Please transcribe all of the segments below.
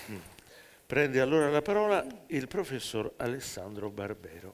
Prende allora la parola il professor Alessandro Barbero.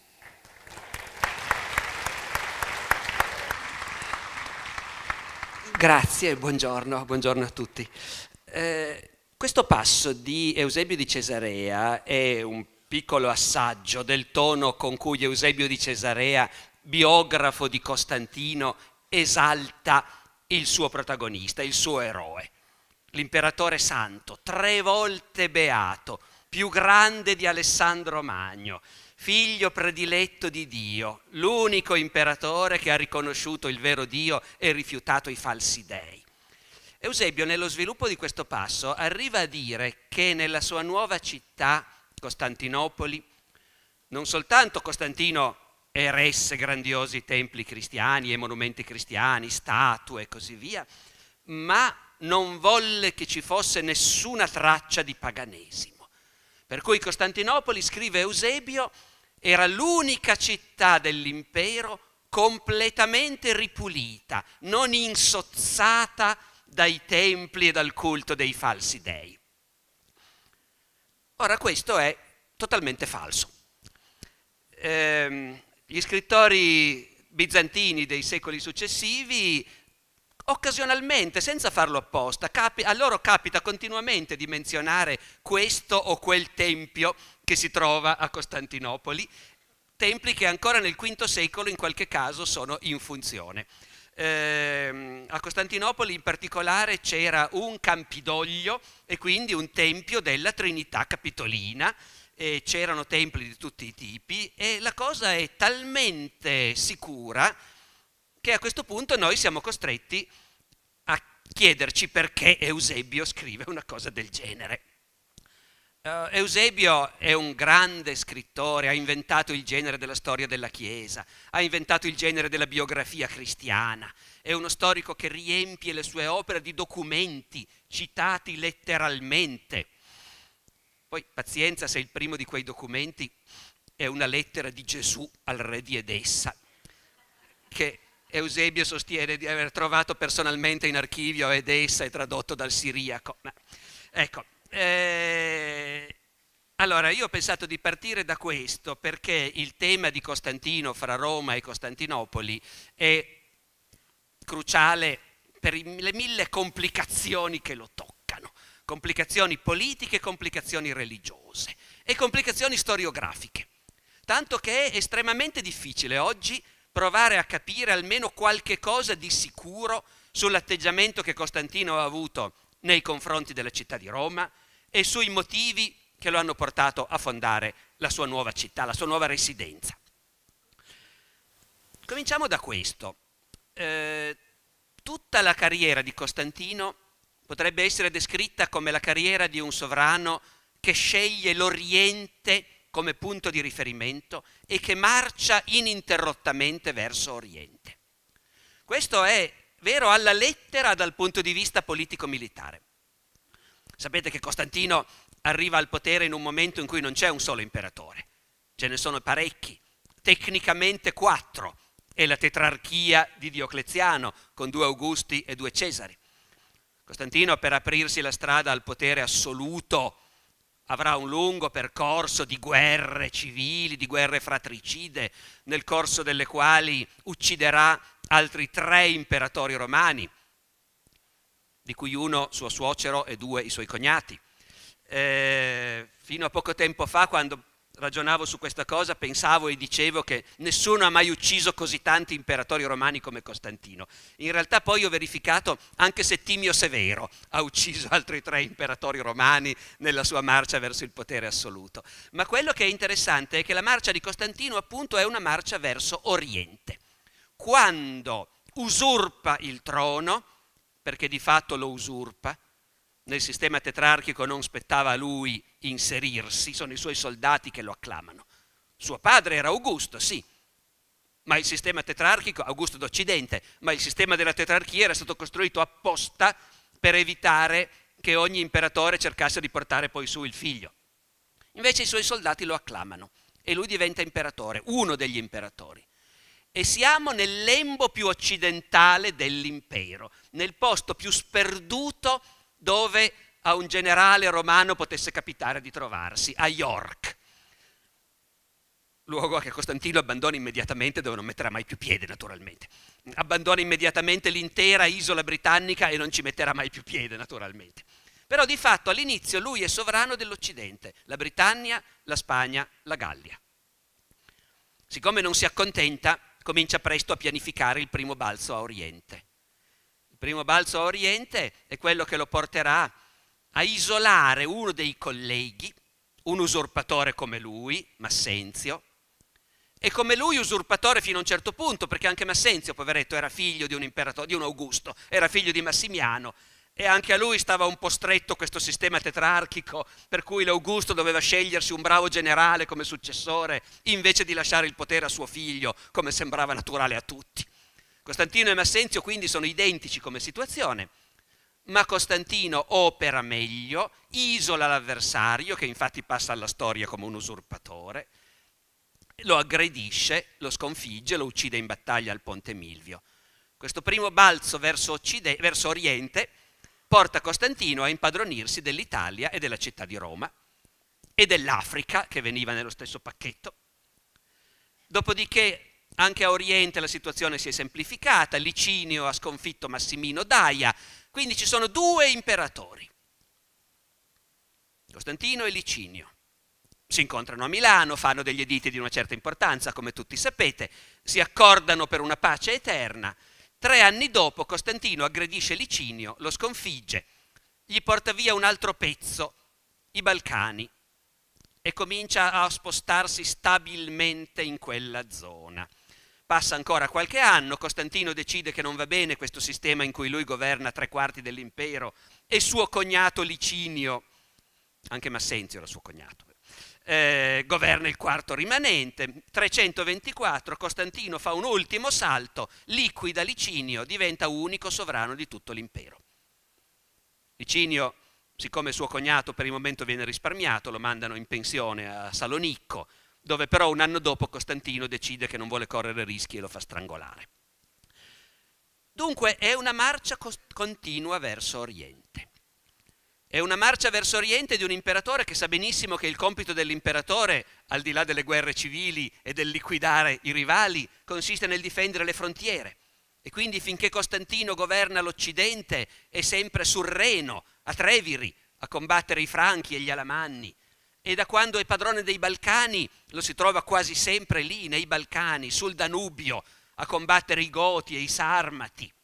Grazie, buongiorno a tutti. Questo passo di Eusebio di Cesarea è un piccolo assaggio del tono con cui Eusebio di Cesarea, biografo di Costantino, esalta il suo protagonista, il suo eroe, l'imperatore santo, 3 volte beato, più grande di Alessandro Magno, figlio prediletto di Dio, l'unico imperatore che ha riconosciuto il vero Dio e rifiutato i falsi dei. Eusebio, nello sviluppo di questo passo, arriva a dire che nella sua nuova città, Costantinopoli, non soltanto Costantino eresse grandiosi templi cristiani e monumenti cristiani, statue e così via, ma non volle che ci fosse nessuna traccia di paganesimo. Per cui Costantinopoli, scrive Eusebio, era l'unica città dell'impero completamente ripulita, non insozzata dai templi e dal culto dei falsi dei. Ora, questo è totalmente falso. Gli scrittori bizantini dei secoli successivi, occasionalmente, senza farlo apposta, a loro capita continuamente di menzionare questo o quel tempio che si trova a Costantinopoli, templi che ancora nel V secolo in qualche caso sono in funzione. A Costantinopoli in particolare c'era un Campidoglio e quindi un tempio della Trinità Capitolina, e c'erano templi di tutti i tipi, e la cosa è talmente sicura che a questo punto noi siamo costretti a chiederci perché Eusebio scrive una cosa del genere. Eusebio è un grande scrittore, ha inventato il genere della storia della Chiesa, ha inventato il genere della biografia cristiana, è uno storico che riempie le sue opere di documenti citati letteralmente. Poi pazienza se il primo di quei documenti è una lettera di Gesù al re di Edessa, che Eusebio sostiene di aver trovato personalmente in archivio a Edessa e tradotto dal siriaco. Ecco. Allora, io ho pensato di partire da questo perché il tema di Costantino fra Roma e Costantinopoli è cruciale per le 1000 complicazioni che lo toccano, complicazioni politiche, complicazioni religiose e complicazioni storiografiche, tanto che è estremamente difficile oggi provare a capire almeno qualche cosa di sicuro sull'atteggiamento che Costantino ha avuto nei confronti della città di Roma e sui motivi che lo hanno portato a fondare la sua nuova città, la sua nuova residenza. Cominciamo da questo. Tutta la carriera di Costantino potrebbe essere descritta come la carriera di un sovrano che sceglie l'Oriente come punto di riferimento e che marcia ininterrottamente verso Oriente. Questo è vero alla lettera dal punto di vista politico-militare. Sapete che Costantino arriva al potere in un momento in cui non c'è un solo imperatore, ce ne sono parecchi, tecnicamente 4, è la tetrarchia di Diocleziano con 2 Augusti e 2 Cesari. Costantino, per aprirsi la strada al potere assoluto, avrà un lungo percorso di guerre civili, di guerre fratricide, nel corso delle quali ucciderà altri 3 imperatori romani, di cui uno suo suocero e 2 i suoi cognati. Fino a poco tempo fa, quando ragionavo su questa cosa, pensavo e dicevo che nessuno ha mai ucciso così tanti imperatori romani come Costantino. In realtà poi ho verificato anche Settimio Severo ha ucciso altri 3 imperatori romani nella sua marcia verso il potere assoluto. Ma quello che è interessante è che la marcia di Costantino appunto è una marcia verso Oriente. Quando usurpa il trono, perché di fatto lo usurpa, nel sistema tetrarchico non spettava a lui inserirsi, sono i suoi soldati che lo acclamano. Suo padre era Augusto, sì, ma il sistema tetrarchico, Augusto d'Occidente, ma il sistema della tetrarchia era stato costruito apposta per evitare che ogni imperatore cercasse di portare poi su il figlio. Invece i suoi soldati lo acclamano e lui diventa imperatore, uno degli imperatori. E siamo nel lembo più occidentale dell'impero, nel posto più sperduto dove a un generale romano potesse capitare di trovarsi, a York, luogo che Costantino abbandona immediatamente, dove non metterà mai più piede naturalmente. Abbandona immediatamente l'intera isola britannica e non ci metterà mai più piede naturalmente. Però di fatto all'inizio lui è sovrano dell'Occidente, la Britannia, la Spagna, la Gallia. Siccome non si accontenta, comincia presto a pianificare il primo balzo a Oriente. Il primo balzo a Oriente è quello che lo porterà a isolare uno dei colleghi, un usurpatore come lui, Massenzio, e come lui usurpatore fino a un certo punto, perché anche Massenzio, poveretto, era figlio di un imperatore, di un Augusto, era figlio di Massimiano, e anche a lui stava un po' stretto questo sistema tetrarchico, per cui l'Augusto doveva scegliersi un bravo generale come successore, invece di lasciare il potere a suo figlio, come sembrava naturale a tutti. Costantino e Massenzio quindi sono identici come situazione, ma Costantino opera meglio, isola l'avversario, che infatti passa alla storia come un usurpatore, lo aggredisce, lo sconfigge, lo uccide in battaglia al Ponte Milvio. Questo primo balzo verso Oriente porta Costantino a impadronirsi dell'Italia e della città di Roma e dell'Africa, che veniva nello stesso pacchetto. Dopodiché anche a Oriente la situazione si è semplificata, Licinio ha sconfitto Massimino Daia, quindi ci sono due imperatori, Costantino e Licinio. Si incontrano a Milano, fanno degli editi di una certa importanza, come tutti sapete, si accordano per una pace eterna. 3 anni dopo Costantino aggredisce Licinio, lo sconfigge, gli porta via un altro pezzo, i Balcani, e comincia a spostarsi stabilmente in quella zona. Passa ancora qualche anno, Costantino decide che non va bene questo sistema in cui lui governa 3/4 dell'impero e suo cognato Licinio, anche Massenzio era suo cognato, governa il quarto rimanente. 324 Costantino fa un ultimo salto, liquida Licinio, diventa unico sovrano di tutto l'impero. Licinio, siccome suo cognato per il momento viene risparmiato, lo mandano in pensione a Salonicco, dove però un anno dopo Costantino decide che non vuole correre rischi e lo fa strangolare. Dunque è una marcia continua verso Oriente. È una marcia verso Oriente di un imperatore che sa benissimo che il compito dell'imperatore, al di là delle guerre civili e del liquidare i rivali, consiste nel difendere le frontiere. E quindi finché Costantino governa l'Occidente è sempre sul Reno, a Treviri, a combattere i Franchi e gli Alamanni. E da quando è padrone dei Balcani lo si trova quasi sempre lì, nei Balcani, sul Danubio, a combattere i Goti e i Sarmati.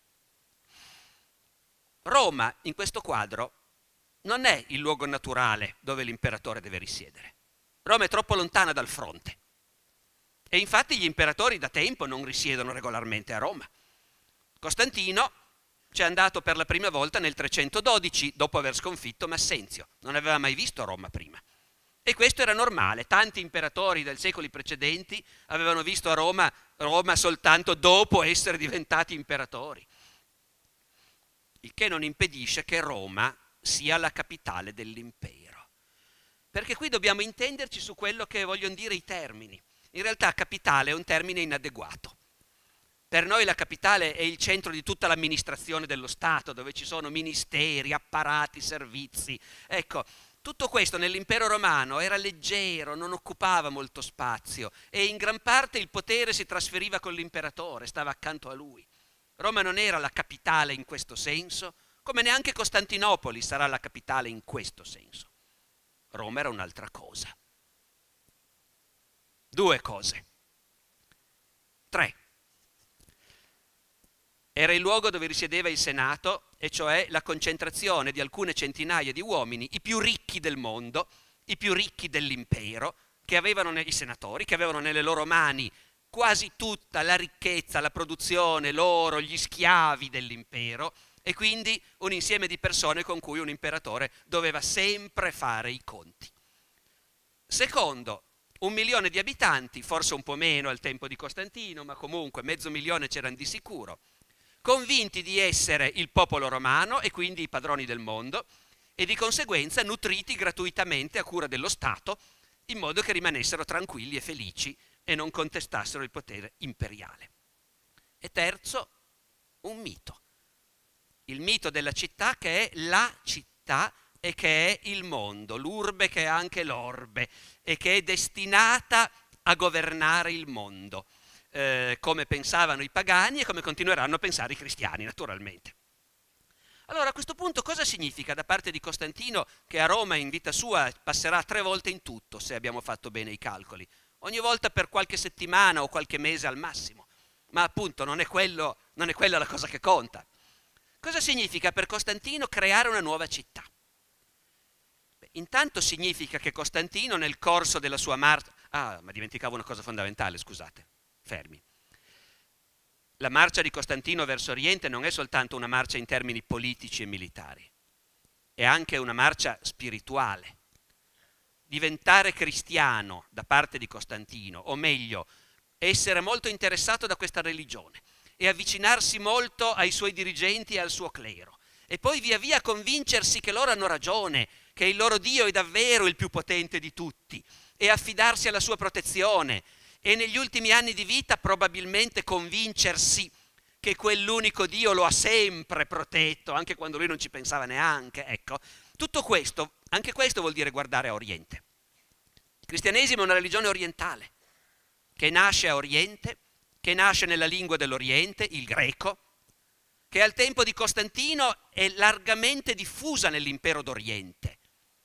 Roma, in questo quadro, non è il luogo naturale dove l'imperatore deve risiedere. Roma è troppo lontana dal fronte. E infatti gli imperatori da tempo non risiedono regolarmente a Roma. Costantino ci è andato per la prima volta nel 312, dopo aver sconfitto Massenzio. Non aveva mai visto Roma prima. E questo era normale. Tanti imperatori dai secoli precedenti avevano visto a Roma soltanto dopo essere diventati imperatori. Il che non impedisce che Roma sia la capitale dell'impero. Perché qui dobbiamo intenderci su quello che vogliono dire i termini. In realtà capitale è un termine inadeguato. Per noi la capitale è il centro di tutta l'amministrazione dello Stato, dove ci sono ministeri, apparati, servizi. Ecco, tutto questo nell'impero romano era leggero, non occupava molto spazio e in gran parte il potere si trasferiva con l'imperatore, stava accanto a lui. Roma non era la capitale in questo senso, come neanche Costantinopoli sarà la capitale in questo senso. Roma era un'altra cosa. 2 cose. 3. Era il luogo dove risiedeva il Senato, e cioè la concentrazione di alcune centinaia di uomini, i più ricchi del mondo, i più ricchi dell'impero, che avevano i senatori, che avevano nelle loro mani quasi tutta la ricchezza, la produzione, l'oro, gli schiavi dell'impero, e quindi un insieme di persone con cui un imperatore doveva sempre fare i conti. Secondo, 1 milione di abitanti, forse un po' meno al tempo di Costantino, ma comunque 500.000 c'erano di sicuro, convinti di essere il popolo romano e quindi i padroni del mondo, e di conseguenza nutriti gratuitamente a cura dello Stato, in modo che rimanessero tranquilli e felici e non contestassero il potere imperiale. E terzo, un mito. Il mito della città che è la città e che è il mondo, l'urbe che è anche l'orbe e che è destinata a governare il mondo, come pensavano i pagani e come continueranno a pensare i cristiani, naturalmente. Allora, a questo punto cosa significa da parte di Costantino, che a Roma in vita sua passerà 3 volte in tutto, se abbiamo fatto bene i calcoli, ogni volta per qualche settimana o qualche mese al massimo, ma appunto non è quella la cosa che conta. Cosa significa per Costantino creare una nuova città? Beh, intanto significa che Costantino nel corso della sua marcia... Ah, ma dimenticavo una cosa fondamentale, scusate, fermi. La marcia di Costantino verso Oriente non è soltanto una marcia in termini politici e militari, è anche una marcia spirituale. Diventare cristiano da parte di Costantino, o meglio, essere molto interessato da questa religione e avvicinarsi molto ai suoi dirigenti e al suo clero, e poi via via convincersi che loro hanno ragione, che il loro Dio è davvero il più potente di tutti, e affidarsi alla sua protezione, e negli ultimi anni di vita probabilmente convincersi che quell'unico Dio lo ha sempre protetto, anche quando lui non ci pensava neanche. Ecco, tutto questo, anche questo vuol dire guardare a Oriente. Il cristianesimo è una religione orientale, che nasce a Oriente, che nasce nella lingua dell'Oriente, il greco, che al tempo di Costantino è largamente diffusa nell'impero d'Oriente,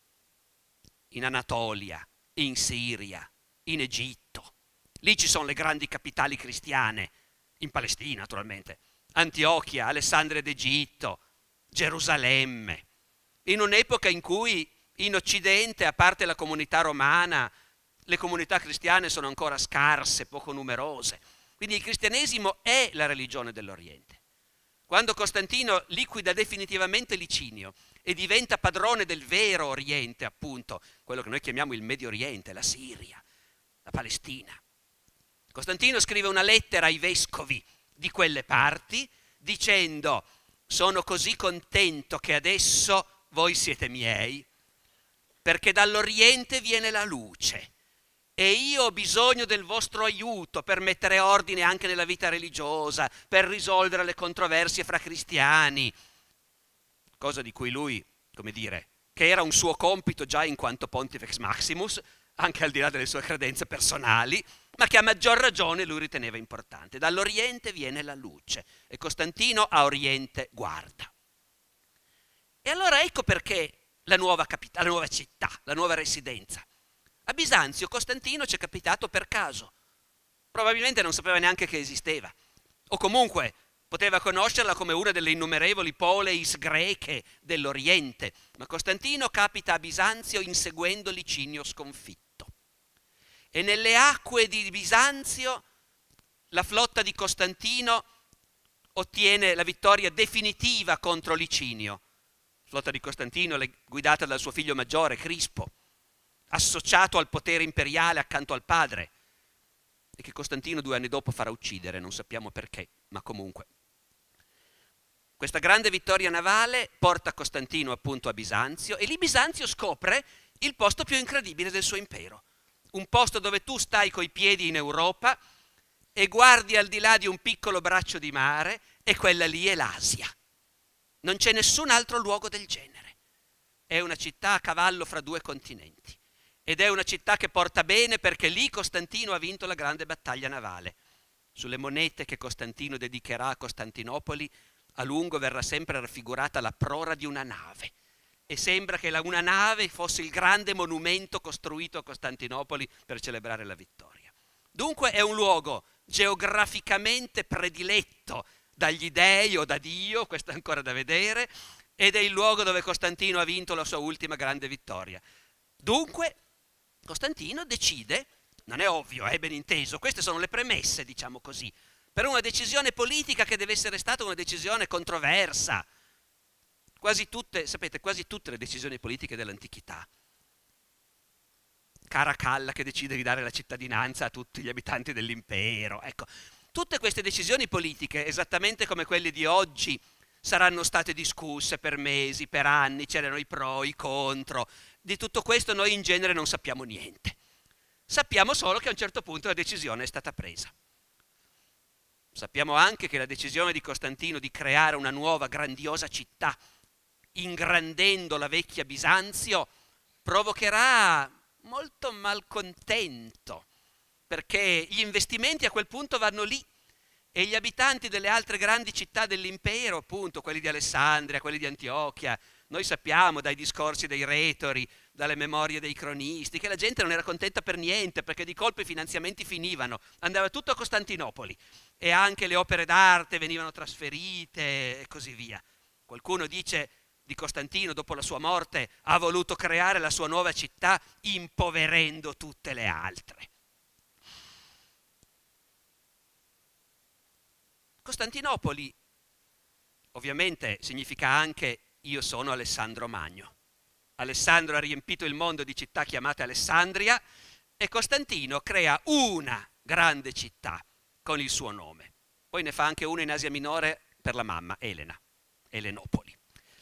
in Anatolia, in Siria, in Egitto. Lì ci sono le grandi capitali cristiane, in Palestina naturalmente, Antiochia, Alessandria d'Egitto, Gerusalemme, in un'epoca in cui in Occidente, a parte la comunità romana, le comunità cristiane sono ancora scarse, poco numerose. Quindi il cristianesimo è la religione dell'Oriente. Quando Costantino liquida definitivamente Licinio e diventa padrone del vero Oriente, appunto, quello che noi chiamiamo il Medio Oriente, la Siria, la Palestina, Costantino scrive una lettera ai vescovi di quelle parti dicendo: sono così contento che adesso voi siete miei, perché dall'Oriente viene la luce e io ho bisogno del vostro aiuto per mettere ordine anche nella vita religiosa, per risolvere le controversie fra cristiani, cosa di cui lui, come dire, che era un suo compito già in quanto Pontifex Maximus, anche al di là delle sue credenze personali, ma che a maggior ragione lui riteneva importante. Dall'Oriente viene la luce e Costantino a Oriente guarda. E allora ecco perché la nuova città, la nuova residenza. A Bisanzio Costantino ci è capitato per caso. Probabilmente non sapeva neanche che esisteva, o comunque poteva conoscerla come una delle innumerevoli poleis greche dell'Oriente, ma Costantino capita a Bisanzio inseguendo Licinio sconfitto. E nelle acque di Bisanzio la flotta di Costantino ottiene la vittoria definitiva contro Licinio. La flotta di Costantino guidata dal suo figlio maggiore, Crispo, associato al potere imperiale accanto al padre, e che Costantino 2 anni dopo farà uccidere, non sappiamo perché, ma comunque. Questa grande vittoria navale porta Costantino appunto a Bisanzio, e lì Bisanzio scopre il posto più incredibile del suo impero. Un posto dove tu stai coi piedi in Europa e guardi al di là di un piccolo braccio di mare, e quella lì è l'Asia. Non c'è nessun altro luogo del genere. È una città a cavallo fra 2 continenti. Ed è una città che porta bene perché lì Costantino ha vinto la grande battaglia navale. Sulle monete che Costantino dedicherà a Costantinopoli, a lungo verrà sempre raffigurata la prora di una nave. E sembra che una nave fosse il grande monumento costruito a Costantinopoli per celebrare la vittoria. Dunque è un luogo geograficamente prediletto dagli dei o da Dio, questo è ancora da vedere, ed è il luogo dove Costantino ha vinto la sua ultima grande vittoria. Dunque Costantino decide, non è ovvio, è ben inteso, queste sono le premesse, diciamo così, per una decisione politica che deve essere stata una decisione controversa. Quasi tutte le decisioni politiche dell'antichità. Caracalla che decide di dare la cittadinanza a tutti gli abitanti dell'impero. Ecco, tutte queste decisioni politiche, esattamente come quelle di oggi, saranno state discusse per mesi, per anni, c'erano i pro, i contro. Di tutto questo noi in genere non sappiamo niente. Sappiamo solo che a un certo punto la decisione è stata presa. Sappiamo anche che la decisione di Costantino di creare una nuova grandiosa città ingrandendo la vecchia Bisanzio, provocherà molto malcontento, perché gli investimenti a quel punto vanno lì e gli abitanti delle altre grandi città dell'impero, appunto quelli di Alessandria, quelli di Antiochia, noi sappiamo dai discorsi dei retori, dalle memorie dei cronisti, che la gente non era contenta per niente, perché di colpo i finanziamenti finivano, andava tutto a Costantinopoli e anche le opere d'arte venivano trasferite e così via. Qualcuno dice di Costantino, dopo la sua morte, ha voluto creare la sua nuova città impoverendo tutte le altre. Costantinopoli ovviamente significa anche io sono Alessandro Magno. Alessandro ha riempito il mondo di città chiamate Alessandria e Costantino crea una grande città con il suo nome. Poi ne fa anche una in Asia Minore per la mamma, Elena, Elenopoli.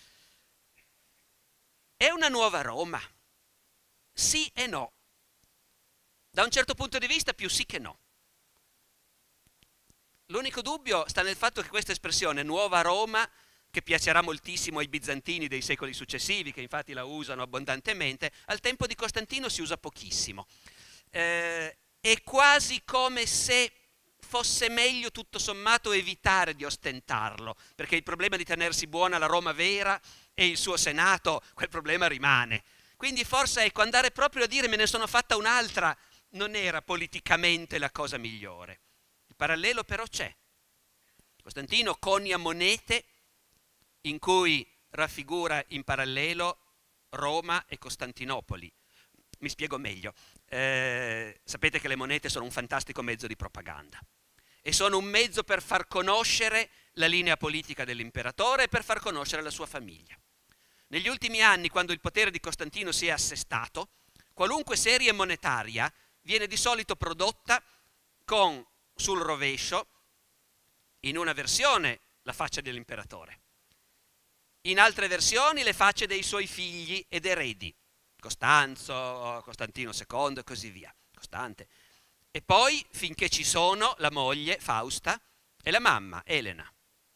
È una nuova Roma? Sì e no. Da un certo punto di vista più sì che no. L'unico dubbio sta nel fatto che questa espressione nuova Roma, che piacerà moltissimo ai bizantini dei secoli successivi, che infatti la usano abbondantemente, al tempo di Costantino si usa pochissimo. È quasi come se fosse meglio tutto sommato evitare di ostentarlo, perché il problema di tenersi buona la Roma vera e il suo Senato, quel problema rimane. Quindi forse, ecco, andare proprio a dire me ne sono fatta un'altra non era politicamente la cosa migliore. Il parallelo però c'è. Costantino conia monete in cui raffigura in parallelo Roma e Costantinopoli. Mi spiego meglio. Sapete che le monete sono un fantastico mezzo di propaganda e sono un mezzo per far conoscere la linea politica dell'imperatore e per far conoscere la sua famiglia. Negli ultimi anni, quando il potere di Costantino si è assestato, qualunque serie monetaria viene di solito prodotta con sul rovescio, in una versione, la faccia dell'imperatore, in altre versioni le facce dei suoi figli ed eredi, Costanzo, Costantino II e così via, Costante. E poi, finché ci sono, la moglie, Fausta, e la mamma, Elena.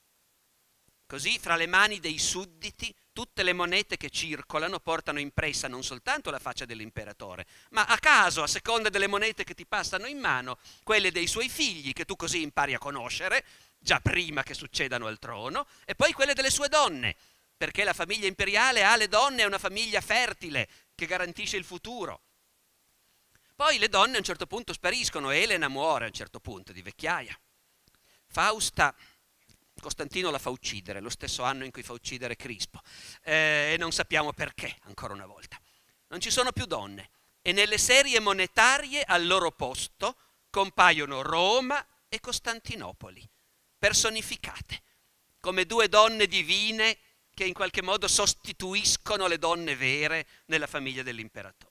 Così, fra le mani dei sudditi, tutte le monete che circolano portano impressa non soltanto la faccia dell'imperatore, ma a caso, a seconda delle monete che ti passano in mano, quelle dei suoi figli, che tu così impari a conoscere, già prima che succedano al trono, e poi quelle delle sue donne, perché la famiglia imperiale ha le donne, è una famiglia fertile che garantisce il futuro. Poi le donne a un certo punto spariscono, Elena muore a un certo punto di vecchiaia. Fausta, Costantino la fa uccidere, lo stesso anno in cui fa uccidere Crispo, e non sappiamo perché, ancora una volta. Non ci sono più donne e nelle serie monetarie al loro posto compaiono Roma e Costantinopoli, personificate, come due donne divine che in qualche modo sostituiscono le donne vere nella famiglia dell'imperatore.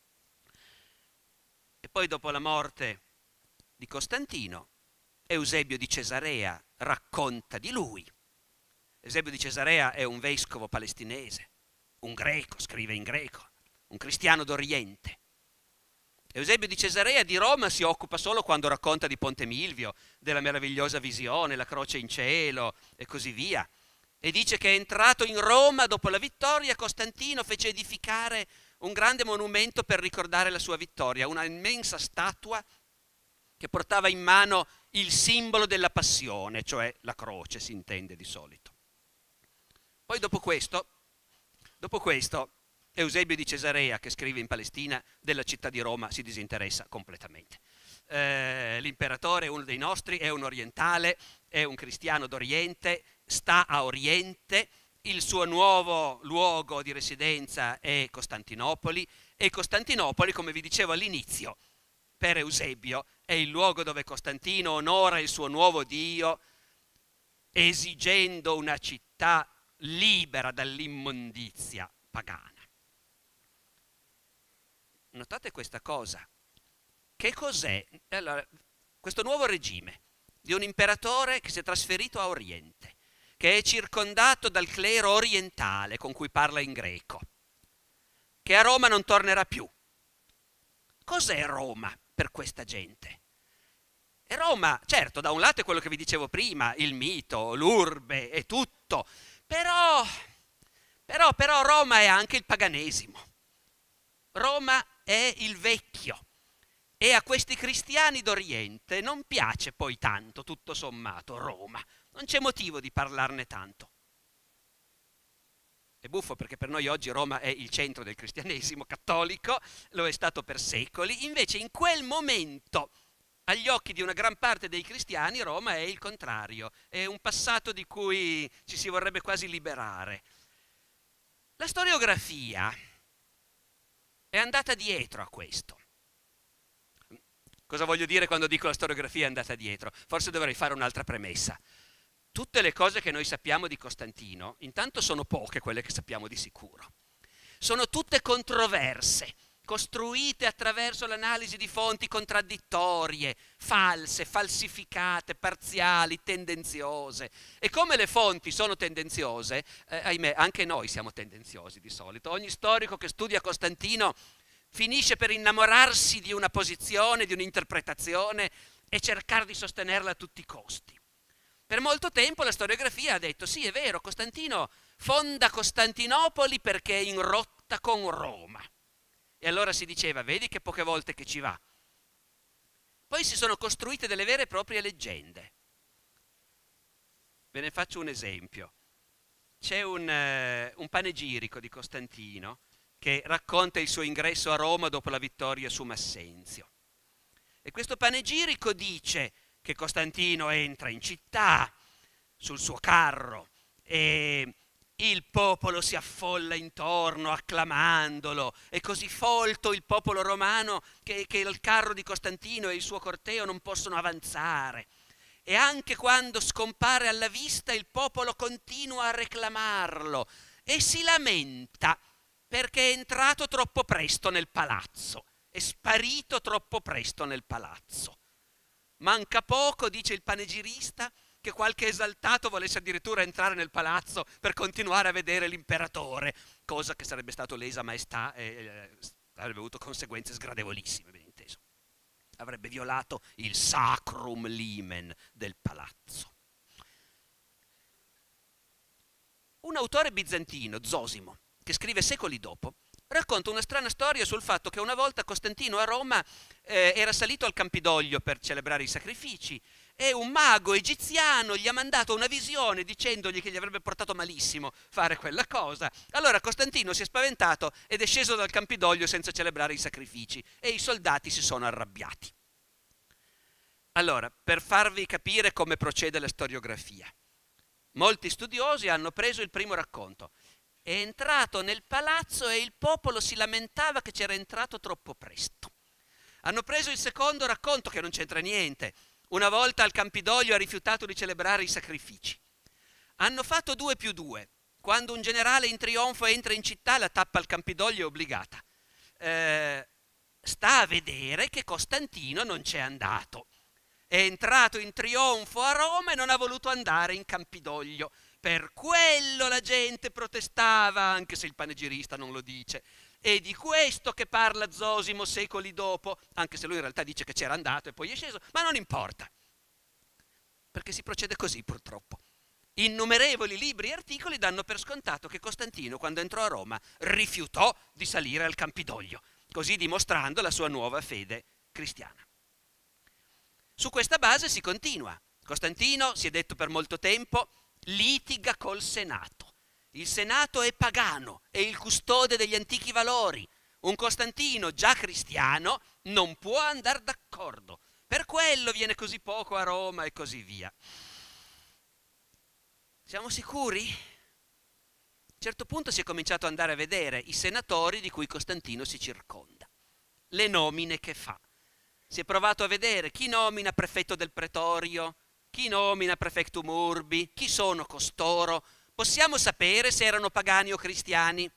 E poi dopo la morte di Costantino, Eusebio di Cesarea racconta di lui. Eusebio di Cesarea è un vescovo palestinese, un greco, scrive in greco, un cristiano d'Oriente. Eusebio di Cesarea di Roma si occupa solo quando racconta di Ponte Milvio, della meravigliosa visione, la croce in cielo e così via. E dice che è entrato in Roma dopo la vittoria, Costantino fece edificare un grande monumento per ricordare la sua vittoria, una immensa statua che portava in mano il simbolo della passione, cioè la croce, si intende di solito. Poi dopo questo, Eusebio di Cesarea, che scrive in Palestina, della città di Roma si disinteressa completamente. L'imperatore è uno dei nostri, è un orientale, è un cristiano d'Oriente, sta a Oriente, il suo nuovo luogo di residenza è Costantinopoli e Costantinopoli, come vi dicevo all'inizio, per Eusebio è il luogo dove Costantino onora il suo nuovo dio esigendo una città libera dall'immondizia pagana. Notate questa cosa. Che cos'è? Allora, questo nuovo regime di un imperatore che si è trasferito a Oriente, che è circondato dal clero orientale con cui parla in greco, che a Roma non tornerà più. Cos'è Roma per questa gente? E Roma, certo, da un lato è quello che vi dicevo prima, il mito, l'urbe e tutto, però Però Roma è anche il paganesimo. Roma è il vecchio. E a questi cristiani d'Oriente non piace poi tanto, tutto sommato, Roma. Non c'è motivo di parlarne tanto. È buffo perché per noi oggi Roma è il centro del cristianesimo cattolico, lo è stato per secoli, invece in quel momento, agli occhi di una gran parte dei cristiani, Roma è il contrario, è un passato di cui ci si vorrebbe quasi liberare. La storiografia è andata dietro a questo. Cosa voglio dire quando dico la storiografia è andata dietro? Forse dovrei fare un'altra premessa. Tutte le cose che noi sappiamo di Costantino, intanto sono poche quelle che sappiamo di sicuro. Sono tutte controverse, costruite attraverso l'analisi di fonti contraddittorie, false, falsificate, parziali, tendenziose. E come le fonti sono tendenziose, ahimè, anche noi siamo tendenziosi di solito. Ogni storico che studia Costantino finisce per innamorarsi di una posizione, di un'interpretazione e cercare di sostenerla a tutti i costi. Per molto tempo la storiografia ha detto sì, è vero, Costantino fonda Costantinopoli perché è in rotta con Roma. E allora si diceva, vedi che poche volte che ci va. Poi si sono costruite delle vere e proprie leggende. Ve ne faccio un esempio. C'è un panegirico di Costantino che racconta il suo ingresso a Roma dopo la vittoria su Massenzio. E questo panegirico dice che Costantino entra in città sul suo carro e il popolo si affolla intorno acclamandolo, è così folto il popolo romano che il carro di Costantino e il suo corteo non possono avanzare. E anche quando scompare alla vista il popolo continua a reclamarlo e si lamenta perché è entrato troppo presto nel palazzo, è sparito troppo presto nel palazzo. Manca poco, dice il panegirista, che qualche esaltato volesse addirittura entrare nel palazzo per continuare a vedere l'imperatore, cosa che sarebbe stato lesa maestà e avrebbe avuto conseguenze sgradevolissime, ben inteso. Avrebbe violato il sacrum limen del palazzo. Un autore bizantino, Zosimo, che scrive secoli dopo, racconta una strana storia sul fatto che una volta Costantino a Roma era salito al Campidoglio per celebrare i sacrifici e un mago egiziano gli ha mandato una visione dicendogli che gli avrebbe portato malissimo fare quella cosa. Allora Costantino si è spaventato ed è sceso dal Campidoglio senza celebrare i sacrifici e i soldati si sono arrabbiati. Allora, per farvi capire come procede la storiografia, molti studiosi hanno preso il primo racconto. È entrato nel palazzo e il popolo si lamentava che c'era entrato troppo presto. Hanno preso il secondo racconto, che non c'entra niente. Una volta al Campidoglio ha rifiutato di celebrare i sacrifici. Hanno fatto 2+2. Quando un generale in trionfo entra in città, la tappa al Campidoglio è obbligata. Sta a vedere che Costantino non c'è andato. È entrato in trionfo a Roma e non ha voluto andare in Campidoglio. Per quello la gente protestava, anche se il panegirista non lo dice. È di questo che parla Zosimo secoli dopo, anche se lui in realtà dice che c'era andato e poi è sceso, ma non importa. Perché si procede così, purtroppo. Innumerevoli libri e articoli danno per scontato che Costantino, quando entrò a Roma, rifiutò di salire al Campidoglio, così dimostrando la sua nuova fede cristiana. Su questa base si continua. Costantino, si è detto per molto tempo, litiga col Senato. Il Senato è pagano, è il custode degli antichi valori. Un Costantino già cristiano non può andare d'accordo. Per quello viene così poco a Roma e così via. Siamo sicuri? A un certo punto si è cominciato ad andare a vedere i senatori di cui Costantino si circonda, le nomine che fa. Si è provato a vedere chi nomina prefetto del pretorio, chi nomina prefectum urbi, chi sono costoro. Possiamo sapere se erano pagani o cristiani?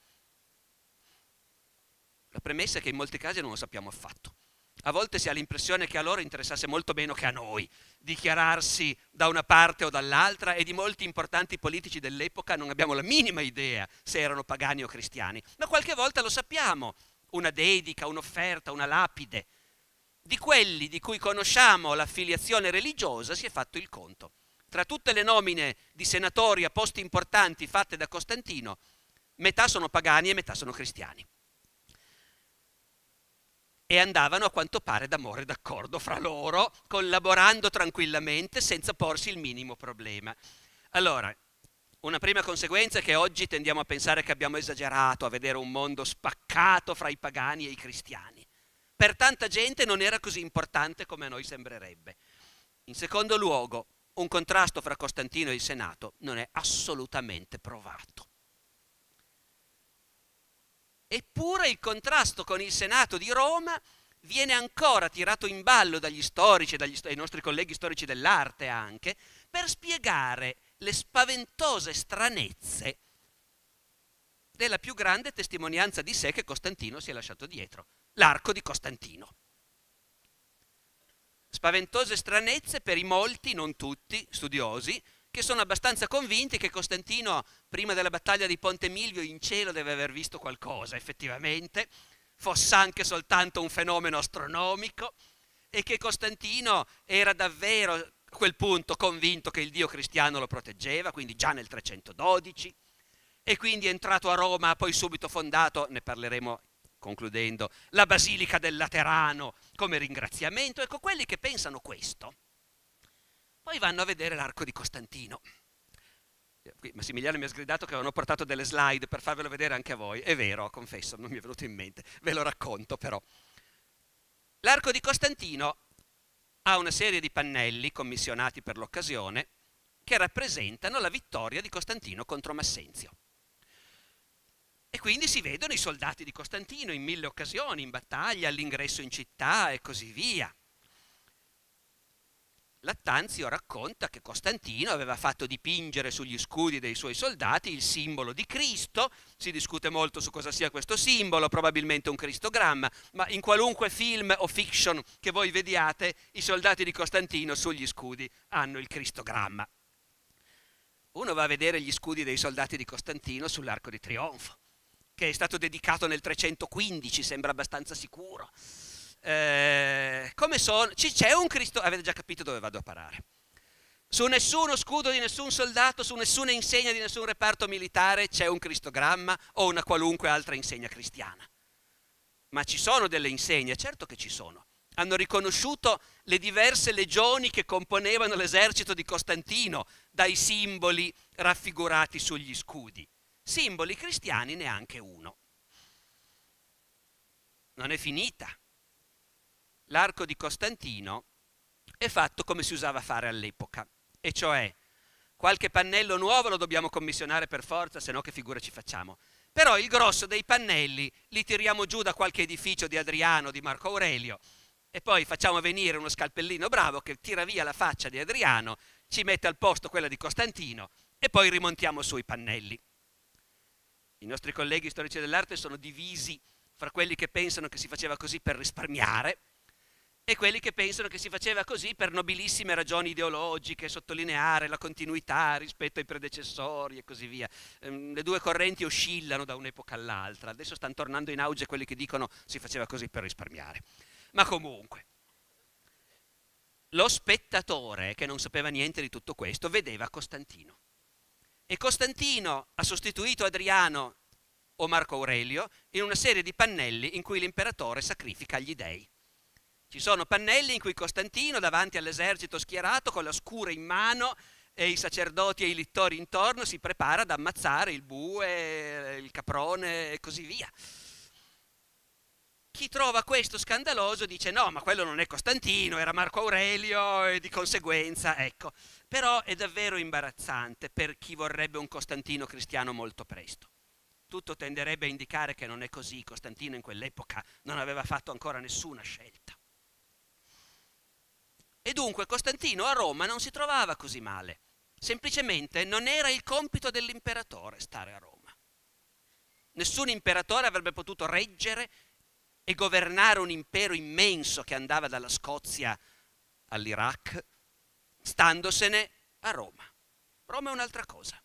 La premessa è che in molti casi non lo sappiamo affatto. A volte si ha l'impressione che a loro interessasse molto meno che a noi dichiararsi da una parte o dall'altra, e di molti importanti politici dell'epoca non abbiamo la minima idea se erano pagani o cristiani, ma qualche volta lo sappiamo, una dedica, un'offerta, una lapide. Di quelli di cui conosciamo l'affiliazione religiosa si è fatto il conto. Tra tutte le nomine di senatori a posti importanti fatte da Costantino, metà sono pagani e metà sono cristiani. E andavano a quanto pare d'amore d'accordo fra loro, collaborando tranquillamente senza porsi il minimo problema. Allora, una prima conseguenza è che oggi tendiamo a pensare che abbiamo esagerato, a vedere un mondo spaccato fra i pagani e i cristiani. Per tanta gente non era così importante come a noi sembrerebbe. In secondo luogo, un contrasto fra Costantino e il Senato non è assolutamente provato. Eppure il contrasto con il Senato di Roma viene ancora tirato in ballo dagli storici, dai nostri colleghi storici dell'arte anche, per spiegare le spaventose stranezze della più grande testimonianza di sé che Costantino si è lasciato dietro, l'arco di Costantino. Spaventose stranezze per i molti, non tutti, studiosi, che sono abbastanza convinti che Costantino, prima della battaglia di Ponte Milvio, in cielo deve aver visto qualcosa, effettivamente, fosse anche soltanto un fenomeno astronomico, e che Costantino era davvero a quel punto convinto che il Dio cristiano lo proteggeva, quindi già nel 312, e quindi è entrato a Roma, ha poi subito fondato, ne parleremo concludendo, la Basilica del Laterano come ringraziamento. Ecco, quelli che pensano questo poi vanno a vedere l'arco di Costantino. Qui Massimiliano mi ha sgridato che avevano portato delle slide per farvelo vedere anche a voi. È vero, confesso, non mi è venuto in mente, ve lo racconto però. L'arco di Costantino ha una serie di pannelli commissionati per l'occasione che rappresentano la vittoria di Costantino contro Massenzio. E quindi si vedono i soldati di Costantino in 1000 occasioni, in battaglia, all'ingresso in città e così via. Lattanzio racconta che Costantino aveva fatto dipingere sugli scudi dei suoi soldati il simbolo di Cristo. Si discute molto su cosa sia questo simbolo, probabilmente un cristogramma, ma in qualunque film o fiction che voi vediate, i soldati di Costantino sugli scudi hanno il cristogramma. Uno va a vedere gli scudi dei soldati di Costantino sull'Arco di Trionfo, che è stato dedicato nel 315, sembra abbastanza sicuro. Come sono? C'è un Cristo, avete già capito dove vado a parare. Su nessuno scudo di nessun soldato, su nessuna insegna di nessun reparto militare c'è un cristogramma o una qualunque altra insegna cristiana. Ma ci sono delle insegne, certo che ci sono. Hanno riconosciuto le diverse legioni che componevano l'esercito di Costantino dai simboli raffigurati sugli scudi. Simboli cristiani neanche uno. Non è finita. L'arco di Costantino è fatto come si usava fare all'epoca, e cioè qualche pannello nuovo lo dobbiamo commissionare per forza, se no che figure ci facciamo. Però il grosso dei pannelli li tiriamo giù da qualche edificio di Adriano, di Marco Aurelio, e poi facciamo venire uno scalpellino bravo che tira via la faccia di Adriano, ci mette al posto quella di Costantino e poi rimontiamo su i pannelli. I nostri colleghi storici dell'arte sono divisi fra quelli che pensano che si faceva così per risparmiare e quelli che pensano che si faceva così per nobilissime ragioni ideologiche, sottolineare la continuità rispetto ai predecessori e così via. Le due correnti oscillano da un'epoca all'altra. Adesso stanno tornando in auge quelli che dicono si faceva così per risparmiare. Ma comunque, lo spettatore che non sapeva niente di tutto questo vedeva Costantino. E Costantino ha sostituito Adriano o Marco Aurelio in una serie di pannelli in cui l'imperatore sacrifica gli dei. Ci sono pannelli in cui Costantino, davanti all'esercito schierato, con la scura in mano e i sacerdoti e i littori intorno, si prepara ad ammazzare il bue, il caprone e così via. Chi trova questo scandaloso dice no, ma quello non è Costantino, era Marco Aurelio e di conseguenza, ecco. Però è davvero imbarazzante per chi vorrebbe un Costantino cristiano molto presto. Tutto tenderebbe a indicare che non è così. Costantino in quell'epoca non aveva fatto ancora nessuna scelta. E dunque Costantino a Roma non si trovava così male, semplicemente non era il compito dell'imperatore stare a Roma. Nessun imperatore avrebbe potuto reggere e governare un impero immenso che andava dalla Scozia all'Iraq, standosene a Roma. Roma è un'altra cosa.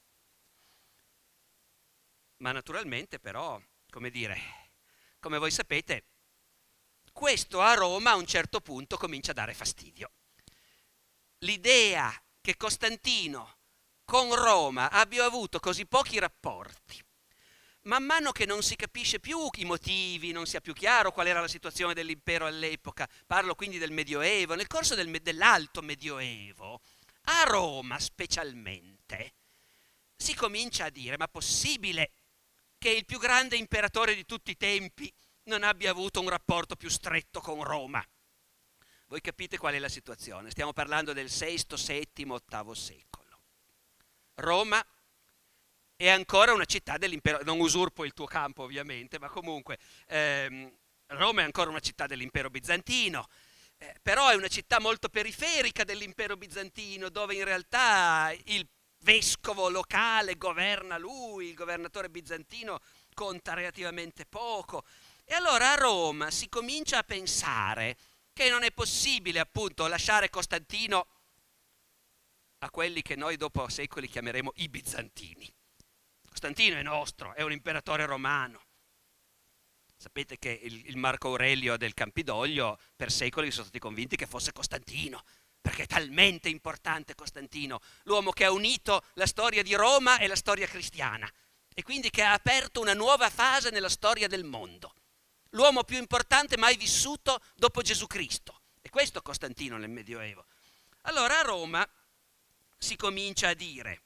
Ma naturalmente però, come voi sapete, questo a Roma a un certo punto comincia a dare fastidio. L'idea che Costantino con Roma abbia avuto così pochi rapporti, man mano che non si capisce più i motivi, non sia più chiaro qual era la situazione dell'impero all'epoca, parlo quindi del Medioevo, nel corso dell'Alto Medioevo, a Roma specialmente, si comincia a dire: ma possibile che il più grande imperatore di tutti i tempi non abbia avuto un rapporto più stretto con Roma? Voi capite qual è la situazione? Stiamo parlando del VI, VII, VIII secolo. Roma è ancora una città dell'impero, non usurpo il tuo campo ovviamente, ma comunque Roma è ancora una città dell'impero bizantino, però è una città molto periferica dell'impero bizantino, dove in realtà il vescovo locale governa lui, il governatore bizantino conta relativamente poco. E allora a Roma si comincia a pensare che non è possibile appunto lasciare Costantino a quelli che noi dopo secoli chiameremo i bizantini. Costantino è nostro, è un imperatore romano. Sapete che il Marco Aurelio del Campidoglio per secoli sono stati convinti che fosse Costantino, perché è talmente importante Costantino, l'uomo che ha unito la storia di Roma e la storia cristiana, e quindi che ha aperto una nuova fase nella storia del mondo. L'uomo più importante mai vissuto dopo Gesù Cristo. E questo Costantino nel Medioevo. Allora a Roma si comincia a dire: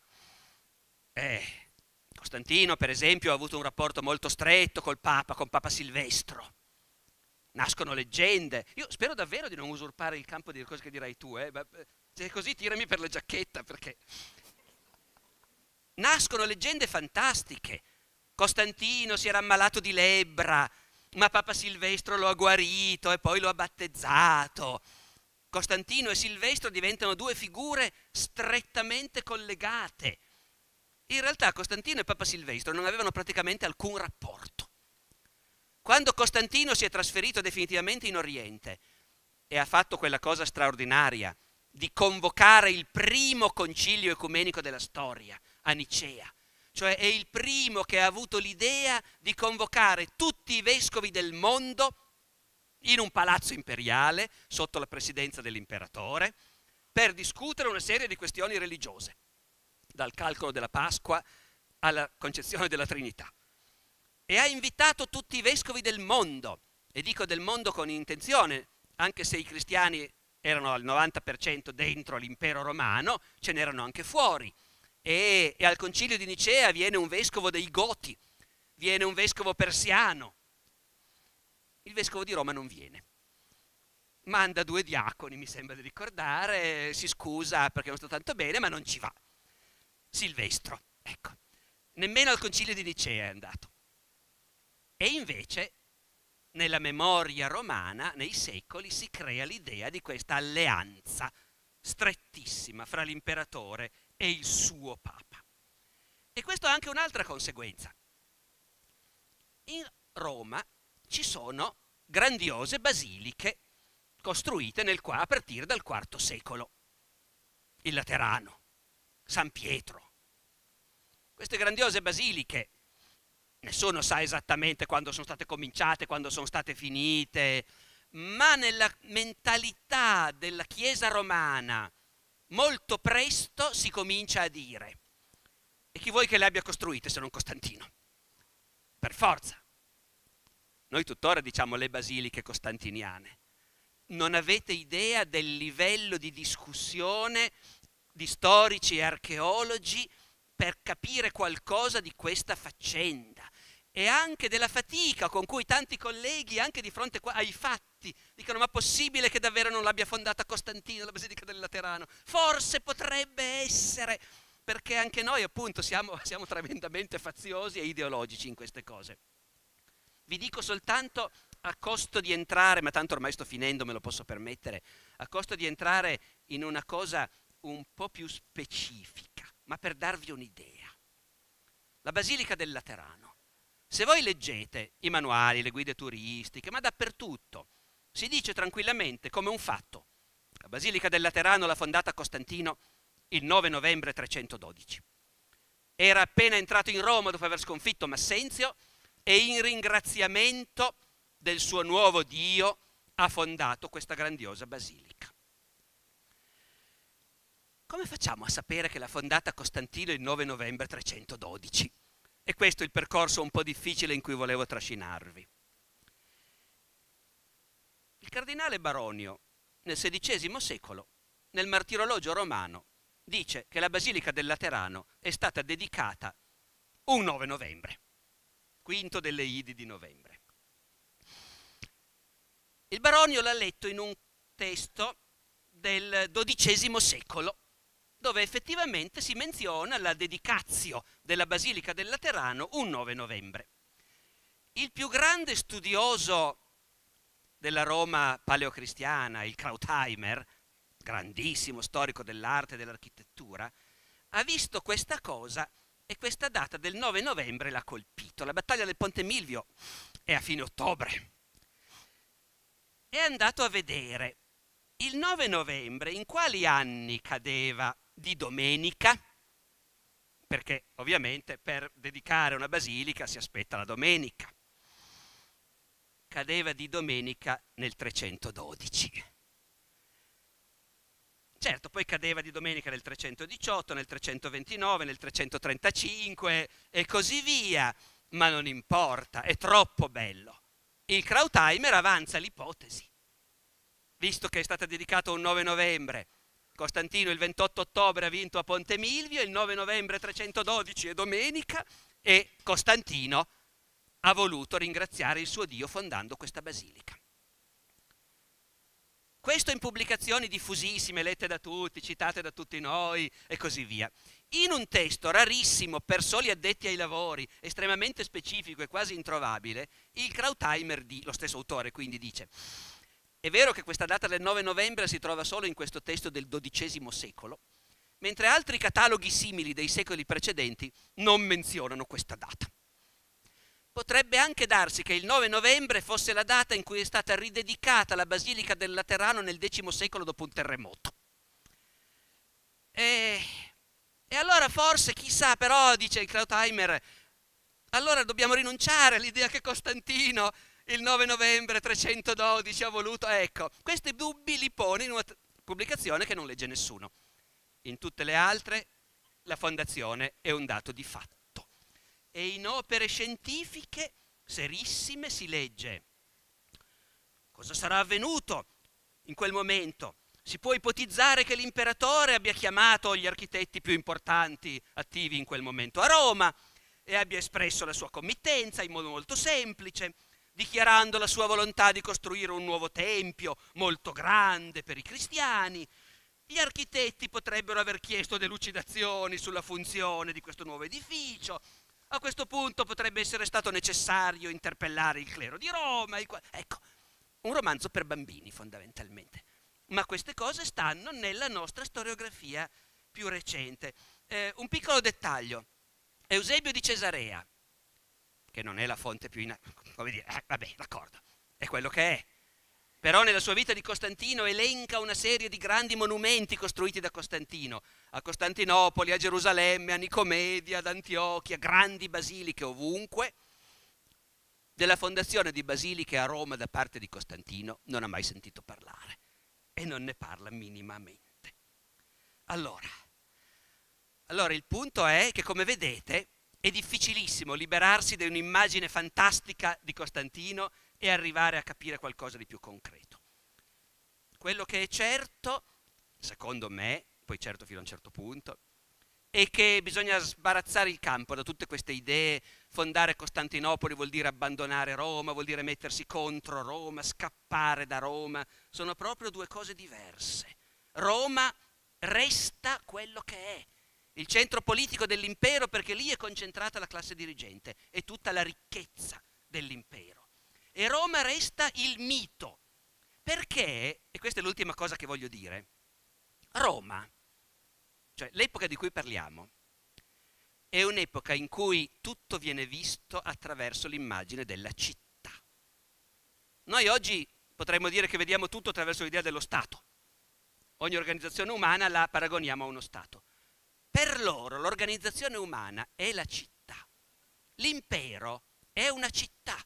Costantino, per esempio, ha avuto un rapporto molto stretto con Papa Silvestro. Nascono leggende. Io spero davvero di non usurpare il campo di cose che dirai tu, ma se è così tirami per la giacchetta, perché nascono leggende fantastiche. Costantino si era ammalato di lebbra, ma Papa Silvestro lo ha guarito e poi lo ha battezzato. Costantino e Silvestro diventano due figure strettamente collegate. In realtà Costantino e Papa Silvestro non avevano praticamente alcun rapporto. Quando Costantino si è trasferito definitivamente in Oriente e ha fatto quella cosa straordinaria di convocare il primo concilio ecumenico della storia a Nicea, cioè è il primo che ha avuto l'idea di convocare tutti i vescovi del mondo in un palazzo imperiale sotto la presidenza dell'imperatore per discutere una serie di questioni religiose, dal calcolo della Pasqua alla concezione della Trinità. E ha invitato tutti i vescovi del mondo, e dico del mondo con intenzione, anche se i cristiani erano al 90% dentro l'impero romano, ce n'erano anche fuori. E al concilio di Nicea viene un vescovo dei Goti, viene un vescovo persiano. Il vescovo di Roma non viene. Manda 2 diaconi, mi sembra di ricordare, si scusa perché non sto tanto bene, ma non ci va. Silvestro, ecco, nemmeno al concilio di Nicea è andato. E invece nella memoria romana, nei secoli, si crea l'idea di questa alleanza strettissima fra l'imperatore e il suo papa. E questo ha anche un'altra conseguenza. In Roma ci sono grandiose basiliche costruite a partire dal IV secolo. Il Laterano, San Pietro. Queste grandiose basiliche, nessuno sa esattamente quando sono state cominciate, quando sono state finite, ma nella mentalità della Chiesa romana molto presto si comincia a dire: e chi vuoi che le abbia costruite se non Costantino? Per forza. Noi tuttora diciamo le basiliche costantiniane. Non avete idea del livello di discussione di storici e archeologi per capire qualcosa di questa faccenda, e anche della fatica con cui tanti colleghi, anche di fronte ai fatti, dicono: ma possibile che davvero non l'abbia fondata Costantino, la Basilica del Laterano? Forse potrebbe essere, perché anche noi appunto siamo tremendamente faziosi e ideologici in queste cose. Vi dico soltanto, a costo di entrare, ma tanto ormai sto finendo, me lo posso permettere, a costo di entrare in una cosa un po' più specifica, ma per darvi un'idea. La Basilica del Laterano. Se voi leggete i manuali, le guide turistiche, ma dappertutto, si dice tranquillamente come un fatto: la Basilica del Laterano l'ha fondata Costantino il 9 novembre 312. Era appena entrato in Roma dopo aver sconfitto Massenzio e in ringraziamento del suo nuovo Dio ha fondato questa grandiosa basilica. Come facciamo a sapere che l'ha fondata Costantino il 9 novembre 312? E questo è il percorso un po' difficile in cui volevo trascinarvi. Il cardinale Baronio, nel XVI secolo, nel Martirologio romano, dice che la Basilica del Laterano è stata dedicata un 9 novembre, quinto delle Idi di novembre. Il Baronio l'ha letto in un testo del XII secolo, dove effettivamente si menziona la dedicazio della Basilica del Laterano un 9 novembre. Il più grande studioso della Roma paleocristiana, il Krautheimer, grandissimo storico dell'arte e dell'architettura, ha visto questa cosa e questa data del 9 novembre l'ha colpito. La battaglia del Ponte Milvio è a fine ottobre. È andato a vedere il 9 novembre in quali anni cadeva di domenica, perché ovviamente per dedicare una basilica si aspetta la domenica. Cadeva di domenica nel 312. Certo, poi cadeva di domenica nel 318, nel 329, nel 335 e così via, ma non importa, è troppo bello. Il Krautheimer avanza l'ipotesi, visto che è stata dedicata un 9 novembre, Costantino il 28 ottobre ha vinto a Ponte Milvio, il 9 novembre 312 è domenica e Costantino ha voluto ringraziare il suo Dio fondando questa basilica. Questo in pubblicazioni diffusissime, lette da tutti, citate da tutti noi e così via. In un testo rarissimo per soli addetti ai lavori, estremamente specifico e quasi introvabile, il Krautheimer, lo stesso autore quindi dice: è vero che questa data del 9 novembre si trova solo in questo testo del XII secolo, mentre altri cataloghi simili dei secoli precedenti non menzionano questa data. Potrebbe anche darsi che il 9 novembre fosse la data in cui è stata ridedicata la Basilica del Laterano nel X secolo dopo un terremoto. E allora forse, chissà, però, dice il Krautheimer, allora dobbiamo rinunciare all'idea che Costantino il 9 novembre 312 ha voluto. Ecco, questi dubbi li pone in una pubblicazione che non legge nessuno. In tutte le altre la fondazione è un dato di fatto. E in opere scientifiche serissime si legge: cosa sarà avvenuto in quel momento? Si può ipotizzare che l'imperatore abbia chiamato gli architetti più importanti attivi in quel momento a Roma e abbia espresso la sua committenza in modo molto semplice, dichiarando la sua volontà di costruire un nuovo tempio molto grande per i cristiani. Gli architetti potrebbero aver chiesto delucidazioni sulla funzione di questo nuovo edificio. A questo punto potrebbe essere stato necessario interpellare il clero di Roma. Ecco, un romanzo per bambini fondamentalmente. Ma queste cose stanno nella nostra storiografia più recente. Un piccolo dettaglio. Eusebio di Cesarea, che non è la fonte più come dire, vabbè, d'accordo, è quello che è. Però nella sua vita di Costantino elenca una serie di grandi monumenti costruiti da Costantino, a Costantinopoli, a Gerusalemme, a Nicomedia, ad Antiochia, grandi basiliche ovunque. Della fondazione di basiliche a Roma da parte di Costantino non ha mai sentito parlare e non ne parla minimamente. Allora il punto è che, come vedete, è difficilissimo liberarsi da un'immagine fantastica di Costantino e arrivare a capire qualcosa di più concreto. Quello che è certo, secondo me, poi certo fino a un certo punto, è che bisogna sbarazzare il campo da tutte queste idee. Fondare Costantinopoli vuol dire abbandonare Roma, vuol dire mettersi contro Roma, scappare da Roma. Sono proprio due cose diverse. Roma resta quello che è, il centro politico dell'impero, perché lì è concentrata la classe dirigente e tutta la ricchezza dell'impero. E Roma resta il mito, perché, e questa è l'ultima cosa che voglio dire, Roma, cioè l'epoca di cui parliamo, è un'epoca in cui tutto viene visto attraverso l'immagine della città. Noi oggi potremmo dire che vediamo tutto attraverso l'idea dello Stato. Ogni organizzazione umana la paragoniamo a uno Stato. Per loro l'organizzazione umana è la città. L'impero è una città.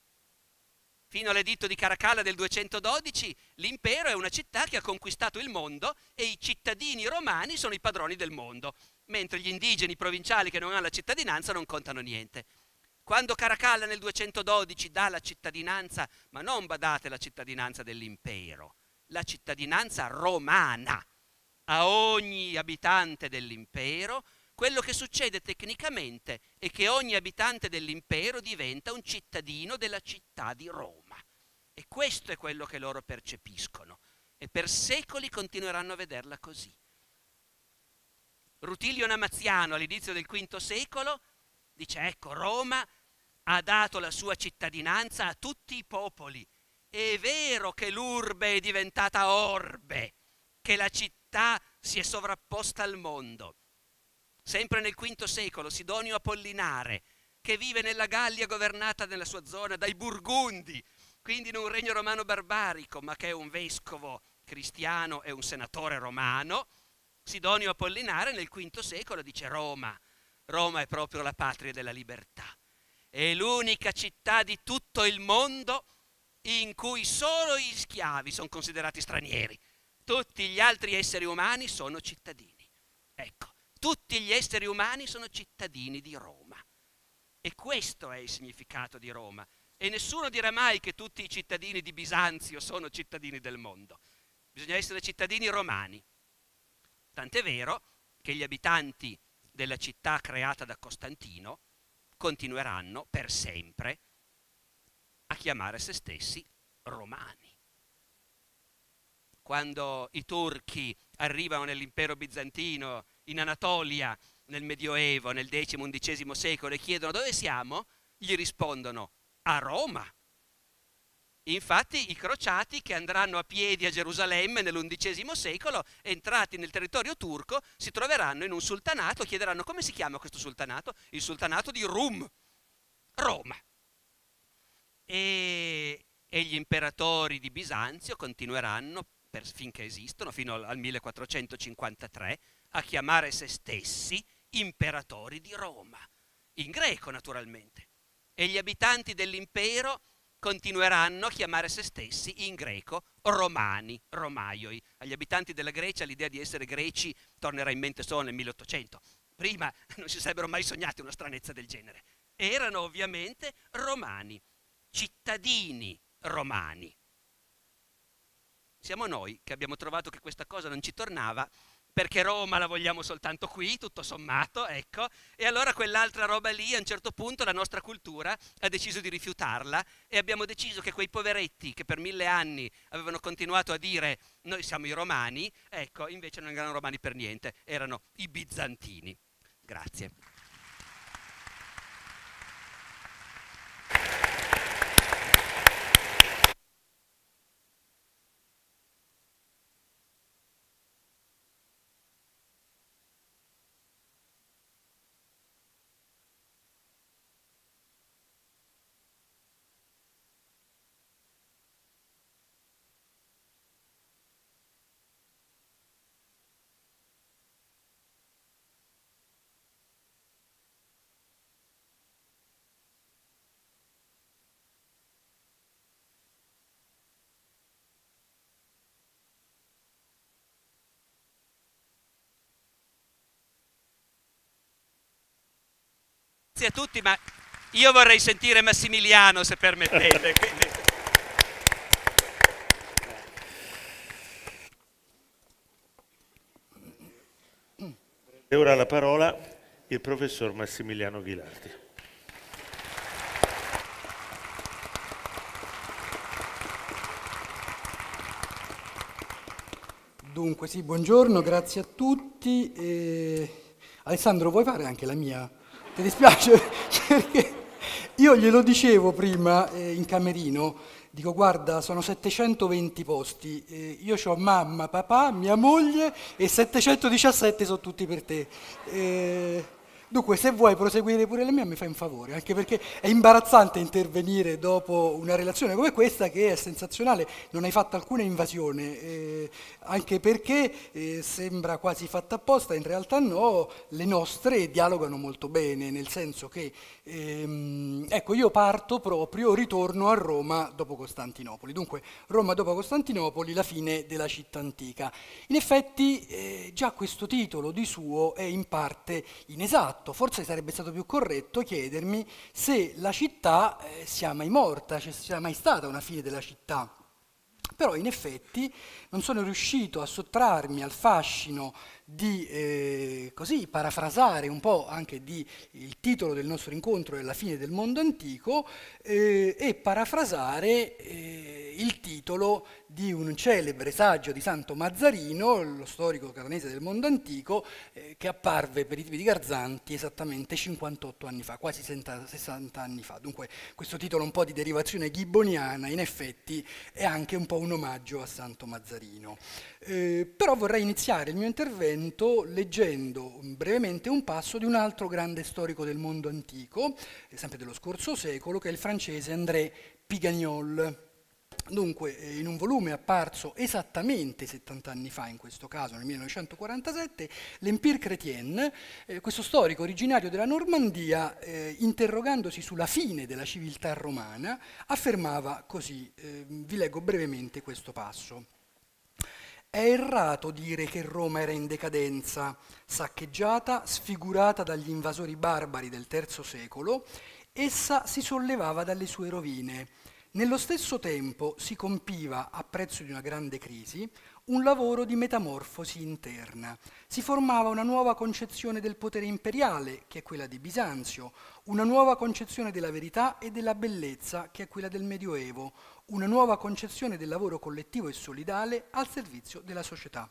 Fino all'editto di Caracalla del 212 l'impero è una città che ha conquistato il mondo e i cittadini romani sono i padroni del mondo. mentre gli indigeni provinciali che non hanno la cittadinanza non contano niente. Quando Caracalla nel 212 dà la cittadinanza, ma non badate la cittadinanza dell'impero, la cittadinanza romana a ogni abitante dell'impero, quello che succede tecnicamente è che ogni abitante dell'impero diventa un cittadino della città di Roma. E questo è quello che loro percepiscono. E per secoli continueranno a vederla così. Rutilio Namaziano all'inizio del V secolo dice: ecco, Roma ha dato la sua cittadinanza a tutti i popoli. È vero che l'urbe è diventata orbe, che la città si è sovrapposta al mondo. Sempre nel V secolo Sidonio Apollinare, che vive nella Gallia governata nella sua zona dai Burgundi, quindi in un regno romano barbarico, ma che è un vescovo cristiano e un senatore romano, Sidonio Apollinare nel V secolo dice: Roma è proprio la patria della libertà. È l'unica città di tutto il mondo in cui solo gli schiavi sono considerati stranieri. Tutti gli altri esseri umani sono cittadini. Ecco, tutti gli esseri umani sono cittadini di Roma. E questo è il significato di Roma. E nessuno dirà mai che tutti i cittadini di Bisanzio sono cittadini del mondo. Bisogna essere cittadini romani. Tant'è vero che gli abitanti della città creata da Costantino continueranno per sempre a chiamare se stessi romani. Quando i turchi arrivano nell'impero bizantino in Anatolia nel Medioevo, nel X-XI secolo, e chiedono dove siamo, gli rispondono: a Roma. Infatti i crociati che andranno a piedi a Gerusalemme nell'XI secolo, entrati nel territorio turco, si troveranno in un sultanato, chiederanno: come si chiama questo sultanato? Il sultanato di Rum, Roma. E gli imperatori di Bisanzio continueranno, finché esistono, fino al 1453, a chiamare se stessi imperatori di Roma, in greco naturalmente. E gli abitanti dell'impero continueranno a chiamare se stessi in greco romani, romaioi. Agli abitanti della Grecia l'idea di essere greci tornerà in mente solo nel 1800. Prima non si sarebbero mai sognati una stranezza del genere. Erano ovviamente romani, cittadini romani. Siamo noi che abbiamo trovato che questa cosa non ci tornava, perché Roma la vogliamo soltanto qui, tutto sommato, ecco, e allora quell'altra roba lì, a un certo punto la nostra cultura ha deciso di rifiutarla e abbiamo deciso che quei poveretti che per 1000 anni avevano continuato a dire noi siamo i romani, ecco, invece non erano romani per niente, erano i bizantini. Grazie. Grazie a tutti, ma io vorrei sentire Massimiliano, se permettete. Quindi... E ora la parola il professor Massimiliano Ghilardi. Dunque, sì, buongiorno, grazie a tutti. Alessandro, vuoi fare anche la mia? Ti dispiace? Perché io glielo dicevo prima in camerino, dico: guarda, sono 720 posti, io ho mamma, papà, mia moglie e 717 sono tutti per te. Dunque, se vuoi proseguire pure la mia, mi fai un favore, anche perché è imbarazzante intervenire dopo una relazione come questa, che è sensazionale, non hai fatto alcuna invasione, anche perché sembra quasi fatta apposta, in realtà no, le nostre dialogano molto bene, nel senso che, ecco, io parto proprio, ritorno a Roma dopo Costantinopoli. Dunque, Roma dopo Costantinopoli, la fine della città antica. In effetti, già questo titolo di suo è in parte inesatto. Forse sarebbe stato più corretto chiedermi se la città sia mai morta, cioè sia mai stata una fine della città. Però in effetti non sono riuscito a sottrarmi al fascino di così parafrasare un po' anche il titolo del nostro incontro è La fine del mondo antico e parafrasare il titolo di un celebre saggio di Santo Mazzarino, lo storico catanese del mondo antico, che apparve per i tipi di Garzanti esattamente 58 anni fa, quasi 60 anni fa. Dunque questo titolo un po' di derivazione gibboniana in effetti è anche un po' un omaggio a Santo Mazzarino. Però vorrei iniziare il mio intervento leggendo brevemente un passo di un altro grande storico del mondo antico, sempre dello scorso secolo, che è il francese André Pigagnol. Dunque, in un volume apparso esattamente 70 anni fa, in questo caso nel 1947, l'Empire chrétien, questo storico originario della Normandia, interrogandosi sulla fine della civiltà romana, affermava così, vi leggo brevemente questo passo. È errato dire che Roma era in decadenza, saccheggiata, sfigurata dagli invasori barbari del III secolo, essa si sollevava dalle sue rovine. Nello stesso tempo si compiva, a prezzo di una grande crisi, un lavoro di metamorfosi interna. Si formava una nuova concezione del potere imperiale, che è quella di Bisanzio, una nuova concezione della verità e della bellezza, che è quella del Medioevo, una nuova concezione del lavoro collettivo e solidale al servizio della società.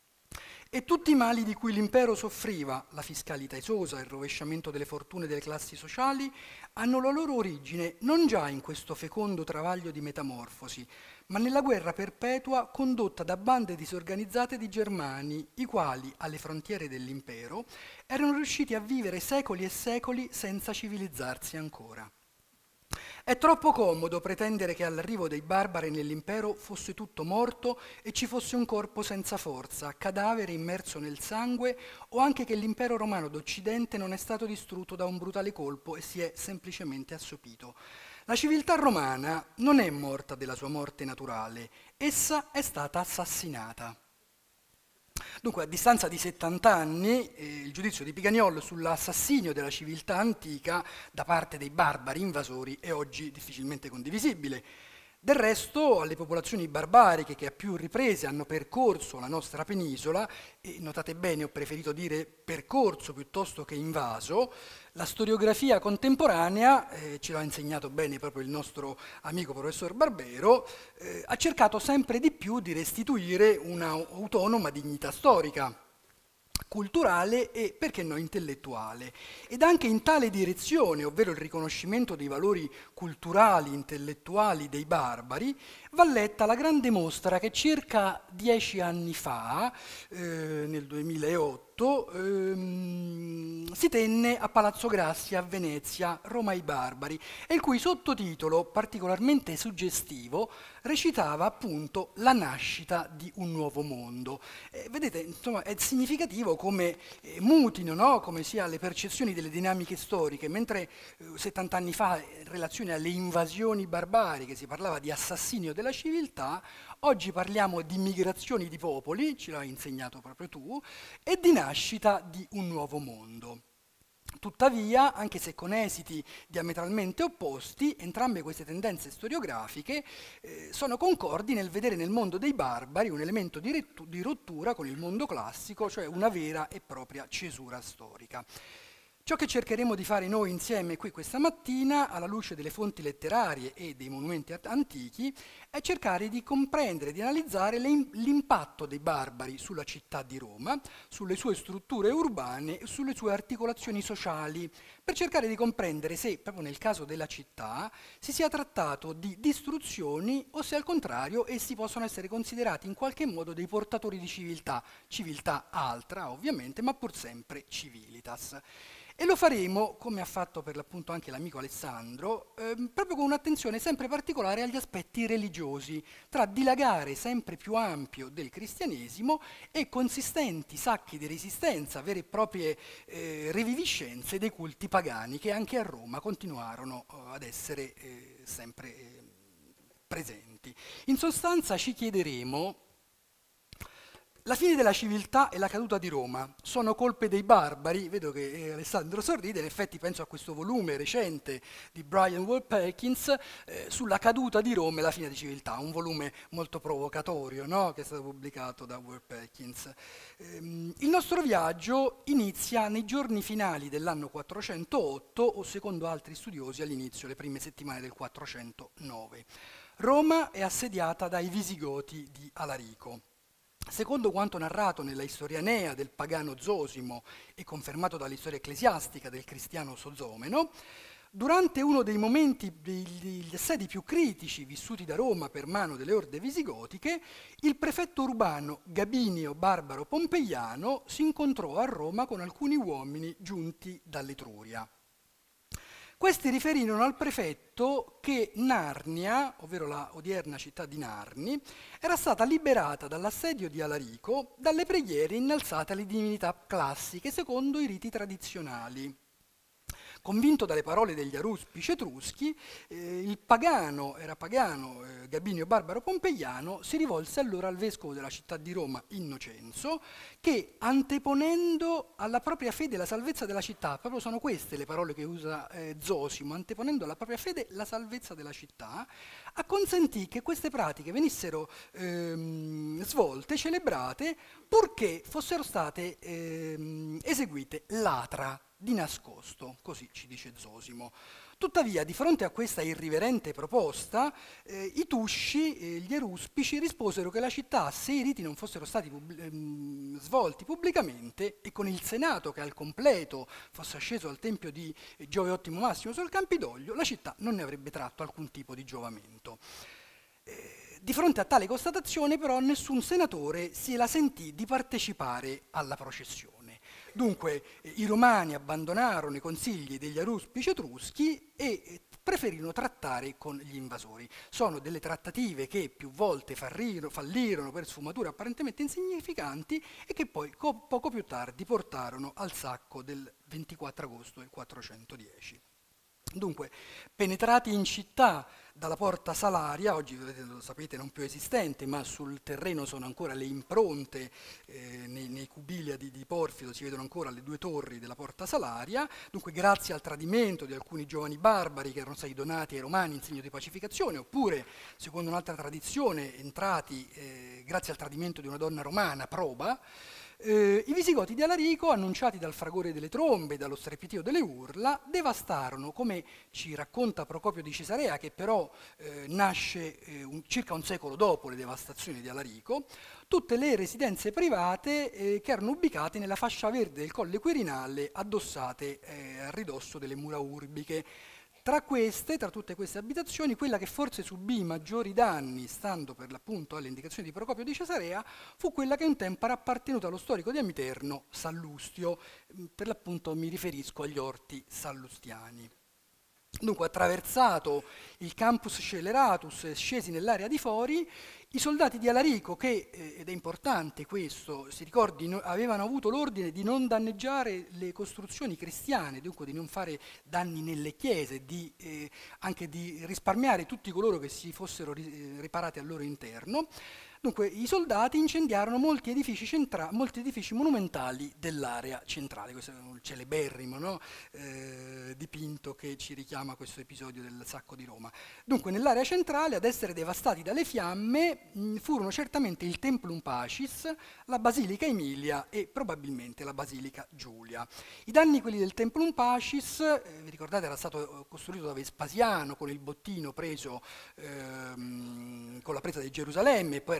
E tutti i mali di cui l'impero soffriva, la fiscalità esosa, il rovesciamento delle fortune delle classi sociali, hanno la loro origine non già in questo fecondo travaglio di metamorfosi, ma nella guerra perpetua condotta da bande disorganizzate di germani, i quali, alle frontiere dell'impero, erano riusciti a vivere secoli e secoli senza civilizzarsi ancora. È troppo comodo pretendere che all'arrivo dei barbari nell'impero fosse tutto morto e ci fosse un corpo senza forza, cadavere immerso nel sangue, o anche che l'impero romano d'Occidente non è stato distrutto da un brutale colpo e si è semplicemente assopito. La civiltà romana non è morta della sua morte naturale, essa è stata assassinata. Dunque, a distanza di 70 anni, il giudizio di Pigagnol sull'assassinio della civiltà antica da parte dei barbari invasori è oggi difficilmente condivisibile. Del resto, alle popolazioni barbariche che a più riprese hanno percorso la nostra penisola, e notate bene, ho preferito dire percorso piuttosto che invaso, la storiografia contemporanea, ce l'ha insegnato bene proprio il nostro amico professor Barbero, ha cercato sempre di più di restituire un'autonoma dignità storica, culturale e, perché no, intellettuale. Ed anche in tale direzione, ovvero il riconoscimento dei valori culturali, intellettuali dei barbari, va letta la grande mostra che circa 10 anni fa, nel 2008, si tenne a Palazzo Grassi a Venezia, Roma ai barbari, e il cui sottotitolo, particolarmente suggestivo, recitava appunto la nascita di un nuovo mondo. Vedete, insomma, è significativo come mutino, no? Come sia le percezioni delle dinamiche storiche, mentre 70 anni fa, in relazione alle invasioni barbariche, si parlava di assassinio della civiltà, oggi parliamo di migrazioni di popoli, ce l'hai insegnato proprio tu, e di nascita di un nuovo mondo. Tuttavia, anche se con esiti diametralmente opposti, entrambe queste tendenze storiografiche sono concordi nel vedere nel mondo dei barbari un elemento di rottura con il mondo classico, cioè una vera e propria cesura storica. Ciò che cercheremo di fare noi insieme qui questa mattina, alla luce delle fonti letterarie e dei monumenti antichi, è cercare di comprendere, di analizzare l'impatto dei barbari sulla città di Roma, sulle sue strutture urbane e sulle sue articolazioni sociali, per cercare di comprendere se, proprio nel caso della città, si sia trattato di distruzioni o se al contrario essi possono essere considerati in qualche modo dei portatori di civiltà, civiltà altra ovviamente, ma pur sempre civilitas. E lo faremo, come ha fatto per l'appunto anche l'amico Alessandro, proprio con un'attenzione sempre particolare agli aspetti religiosi, tra dilagare sempre più ampio del cristianesimo e consistenti sacchi di resistenza, vere e proprie reviviscenze dei culti pagani che anche a Roma continuarono ad essere sempre presenti. In sostanza ci chiederemo: la fine della civiltà e la caduta di Roma sono colpe dei barbari? Vedo che Alessandro sorride, in effetti penso a questo volume recente di Brian Wall Perkins sulla caduta di Roma e la fine di civiltà, un volume molto provocatorio, no? Che è stato pubblicato da Wall Perkins. Il nostro viaggio inizia nei giorni finali dell'anno 408 o, secondo altri studiosi, all'inizio, le prime settimane del 409. Roma è assediata dai Visigoti di Alarico. Secondo quanto narrato nella Historianea del pagano Zosimo e confermato dall'istoria ecclesiastica del cristiano Sozomeno, durante uno dei momenti degli assedi più critici vissuti da Roma per mano delle orde visigotiche, il prefetto urbano Gabinio Barbaro Pompeiano si incontrò a Roma con alcuni uomini giunti dall'Etruria. Questi riferirono al prefetto che Narnia, ovvero la odierna città di Narni, era stata liberata dall'assedio di Alarico dalle preghiere innalzate alle divinità classiche secondo i riti tradizionali. Convinto dalle parole degli aruspici etruschi, il pagano Gabinio Barbaro Pompeiano si rivolse allora al vescovo della città di Roma, Innocenzo, che anteponendo alla propria fede la salvezza della città, proprio sono queste le parole che usa Zosimo, anteponendo alla propria fede la salvezza della città, acconsentì che queste pratiche venissero svolte, celebrate, purché fossero state eseguite l'atra, di nascosto, così ci dice Zosimo. Tuttavia, di fronte a questa irriverente proposta, i Tusci, gli Eruspici, risposero che la città, se i riti non fossero stati svolti pubblicamente e con il Senato che al completo fosse asceso al tempio di Giove Ottimo Massimo sul Campidoglio, la città non ne avrebbe tratto alcun tipo di giovamento. Di fronte a tale constatazione, però, nessun senatore se la sentì di partecipare alla processione. Dunque i romani abbandonarono i consigli degli aruspici etruschi e preferirono trattare con gli invasori. Sono delle trattative che più volte fallirono per sfumature apparentemente insignificanti e che poi poco più tardi portarono al sacco del 24 agosto del 410. Dunque, penetrati in città dalla porta Salaria, oggi lo sapete non più esistente, ma sul terreno sono ancora le impronte, nei cubilia di Porfido si vedono ancora le due torri della porta Salaria. Dunque, grazie al tradimento di alcuni giovani barbari che erano stati donati ai romani in segno di pacificazione, oppure, secondo un'altra tradizione, entrati grazie al tradimento di una donna romana, Proba, i Visigoti di Alarico, annunciati dal fragore delle trombe e dallo strepitio delle urla, devastarono, come ci racconta Procopio di Cesarea, che però nasce circa un secolo dopo le devastazioni di Alarico, tutte le residenze private che erano ubicate nella fascia verde del Colle Quirinale, addossate a ridosso delle mura urbiche. Tra tutte queste abitazioni, quella che forse subì maggiori danni, stando per l'appunto alle indicazioni di Procopio di Cesarea, fu quella che un tempo era appartenuta allo storico di Amiterno, Sallustio. Per l'appunto mi riferisco agli orti sallustiani. Dunque, attraversato il campus Sceleratus e scesi nell'area di Fori, i soldati di Alarico, che, ed è importante questo, si ricordi, avevano avuto l'ordine di non danneggiare le costruzioni cristiane, dunque di non fare danni nelle chiese, anche di risparmiare tutti coloro che si fossero riparati al loro interno. Dunque, i soldati incendiarono molti edifici monumentali dell'area centrale. Questo è un celeberrimo, no? Dipinto che ci richiama a questo episodio del sacco di Roma. Dunque, nell'area centrale, ad essere devastati dalle fiamme, furono certamente il Templum Pacis, la Basilica Emilia e probabilmente la Basilica Giulia. I danni, quelli del Templum Pacis, vi ricordate, era stato costruito da Vespasiano con il bottino preso con la presa di Gerusalemme, e poi era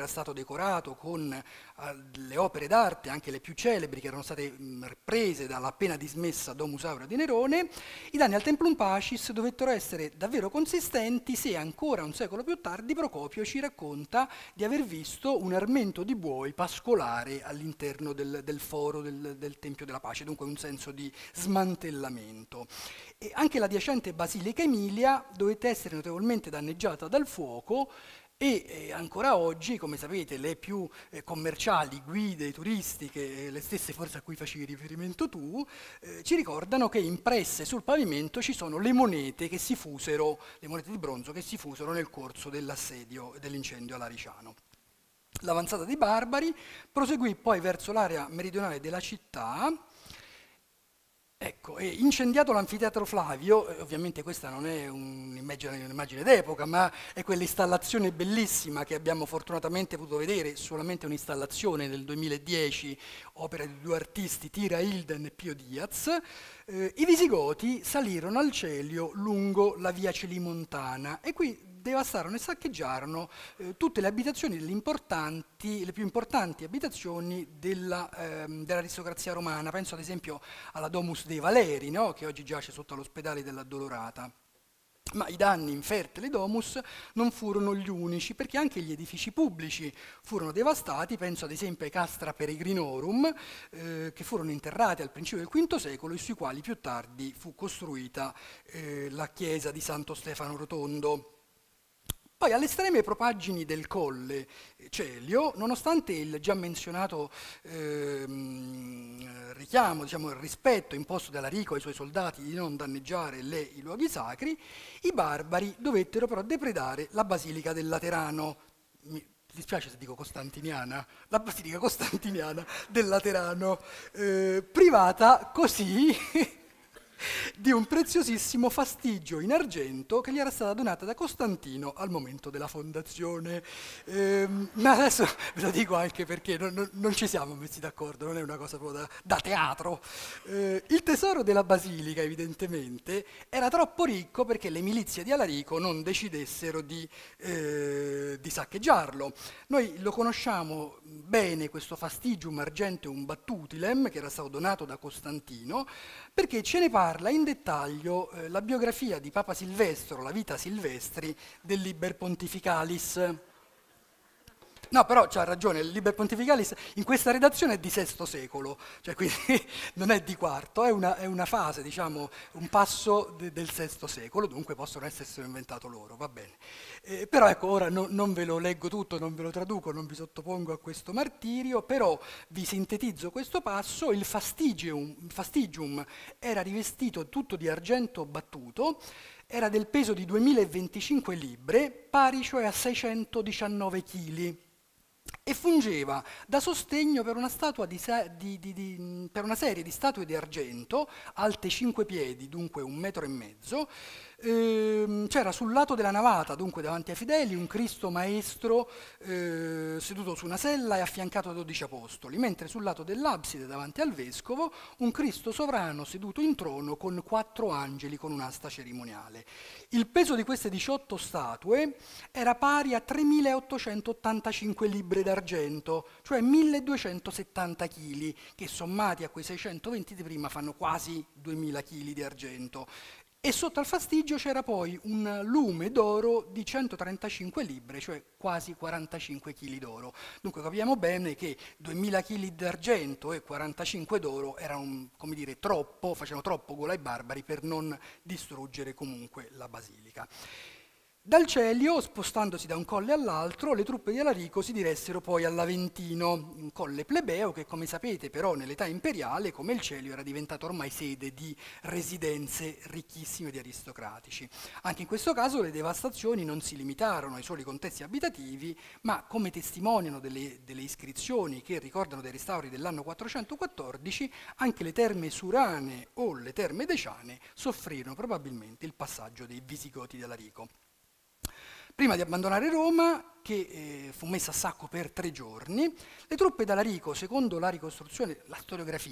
stato decorato con le opere d'arte, anche le più celebri, che erano state prese dalla appena dismessa Domus Aurea di Nerone. I danni al Templum Pacis dovettero essere davvero consistenti se ancora un secolo più tardi Procopio ci racconta di aver visto un armento di buoi pascolare all'interno del foro del Tempio della Pace, dunque un senso di smantellamento. E anche l'adiacente Basilica Emilia dovette essere notevolmente danneggiata dal fuoco e ancora oggi, come sapete, le più commerciali guide turistiche, le stesse forse a cui facevi riferimento tu, ci ricordano che impresse sul pavimento ci sono le monete che si fusero, le monete di bronzo che si fusero nel corso dell'assedio e dell'incendio a Lariciano. L'avanzata dei barbari proseguì poi verso l'area meridionale della città. Ecco, e incendiato l'anfiteatro Flavio, ovviamente questa non è un'immagine d'epoca, ma è quell'installazione bellissima che abbiamo fortunatamente potuto vedere, solamente un'installazione del 2010, opera di due artisti, Tira Hilden e Pio Diaz. I Visigoti salirono al Celio lungo la via Celimontana e qui devastarono e saccheggiarono tutte le abitazioni le più importanti abitazioni dell'aristocrazia romana. Penso ad esempio alla Domus dei Valeri, no? Che oggi giace sotto l'ospedale dell'Addolorata. Ma i danni inferti alle domus non furono gli unici, perché anche gli edifici pubblici furono devastati. Penso ad esempio ai Castra Peregrinorum, che furono interrati al principio del V secolo e sui quali più tardi fu costruita la chiesa di Santo Stefano Rotondo. Poi alle estreme propaggini del colle Celio, nonostante il già menzionato richiamo, diciamo, il rispetto imposto da Alarico ai suoi soldati di non danneggiare i luoghi sacri, i barbari dovettero però depredare la Basilica del Laterano. Mi dispiace se dico costantiniana, la Basilica Costantiniana del Laterano, privata così di un preziosissimo fastigio in argento che gli era stata donata da Costantino al momento della fondazione. Ma adesso ve lo dico anche perché non ci siamo messi d'accordo, non è una cosa proprio da teatro. Il tesoro della basilica, evidentemente, era troppo ricco perché le milizie di Alarico non decidessero di saccheggiarlo. Noi lo conosciamo bene, questo fastigium argenteum battutilem, che era stato donato da Costantino, perché ce ne parla in dettaglio la biografia di Papa Silvestro, la vita Silvestri, del Liber Pontificalis. No, però c'ha ragione, il Liber Pontificalis in questa redazione è di VI secolo, cioè quindi non è di IV, è una fase, diciamo, un passo del VI secolo, dunque possono essersi inventato loro, va bene. Però ecco, ora non ve lo leggo tutto, non ve lo traduco, non vi sottopongo a questo martirio, però vi sintetizzo questo passo. Il fastigium era rivestito tutto di argento battuto, era del peso di 2025 libbre, pari cioè a 619 kg. E fungeva da sostegno per una serie di statue di argento, alte 5 piedi, dunque 1,5 metri. C'era sul lato della navata, dunque davanti ai fedeli, un Cristo maestro seduto su una sella e affiancato da 12 apostoli, mentre sul lato dell'abside, davanti al vescovo, un Cristo sovrano seduto in trono con 4 angeli con un'asta cerimoniale. Il peso di queste 18 statue era pari a 3.885 libbre d'argento, cioè 1.270 kg, che sommati a quei 620 di prima fanno quasi 2.000 kg di argento. E sotto al fastigio c'era poi un lume d'oro di 135 libbre, cioè quasi 45 kg d'oro. Dunque capiamo bene che 2000 kg d'argento e 45 d'oro erano, come dire, troppo, facevano troppo gola ai barbari per non distruggere comunque la basilica. Dal Celio, spostandosi da un colle all'altro, le truppe di Alarico si diressero poi all'Aventino, un colle plebeo che, come sapete, però nell'età imperiale, come il Celio, era diventato ormai sede di residenze ricchissime di aristocratici. Anche in questo caso le devastazioni non si limitarono ai soli contesti abitativi, ma come testimoniano delle iscrizioni che ricordano dei restauri dell'anno 414, anche le terme surane o le terme deciane soffrirono probabilmente il passaggio dei Visigoti di Alarico. Prima di abbandonare Roma, che fu messa a sacco per 3 giorni, le truppe d'Alarico, secondo la ricostruzione, la storiografia,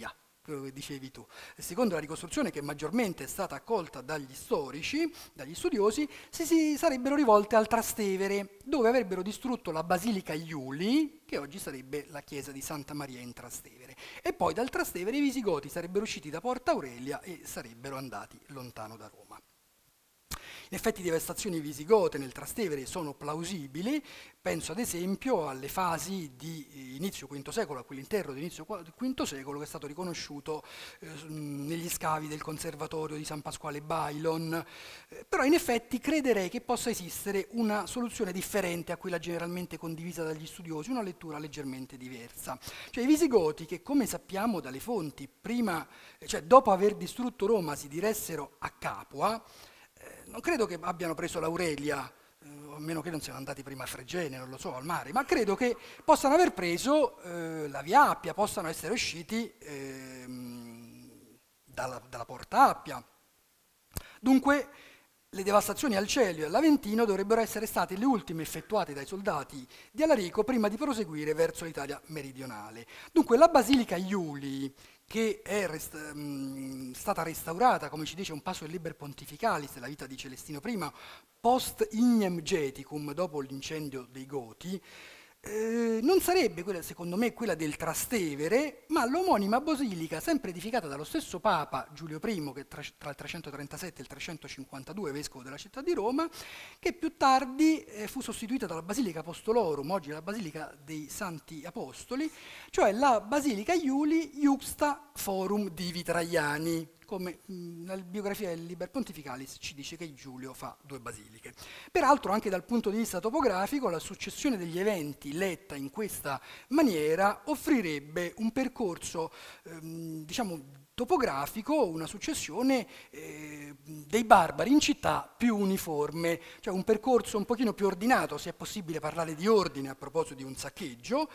quello che dicevi tu. Secondo la ricostruzione che maggiormente è stata accolta dagli storici, dagli studiosi, si sarebbero rivolte al Trastevere, dove avrebbero distrutto la Basilica Iuli, che oggi sarebbe la chiesa di Santa Maria in Trastevere. E poi dal Trastevere i Visigoti sarebbero usciti da Porta Aurelia e sarebbero andati lontano da Roma. In effetti devastazioni visigote nel Trastevere sono plausibili, penso ad esempio alle fasi di inizio V secolo, a quell'interno di inizio V secolo che è stato riconosciuto negli scavi del conservatorio di San Pasquale Bailon, però in effetti crederei che possa esistere una soluzione differente a quella generalmente condivisa dagli studiosi, una lettura leggermente diversa. Cioè i Visigoti, che come sappiamo dalle fonti, dopo aver distrutto Roma si diressero a Capua, non credo che abbiano preso l'Aurelia, a meno che non siano andati prima a Fregene, non lo so, al mare, ma credo che possano aver preso la Via Appia, possano essere usciti dalla Porta Appia. Dunque le devastazioni al Celio e all'Aventino dovrebbero essere state le ultime effettuate dai soldati di Alarico prima di proseguire verso l'Italia meridionale. Dunque la Basilica Iuli, che è stata restaurata, come ci dice un passo del Liber Pontificalis della vita di Celestino I, post ignem Geticum, dopo l'incendio dei Goti, non sarebbe quella, secondo me, quella del Trastevere, ma l'omonima basilica, sempre edificata dallo stesso Papa Giulio I, che tra il 337 e il 352 vescovo della città di Roma, che più tardi fu sostituita dalla Basilica Apostolorum, oggi la Basilica dei Santi Apostoli, cioè la Basilica Iuli Iuxta Forum Divi Traiani, come la biografia del Liber Pontificalis ci dice che Giulio fa 2 basiliche. Peraltro anche dal punto di vista topografico la successione degli eventi letta in questa maniera offrirebbe un percorso diciamo topografico, una successione dei barbari in città più uniforme, cioè un percorso un pochino più ordinato, se è possibile parlare di ordine a proposito di un saccheggio,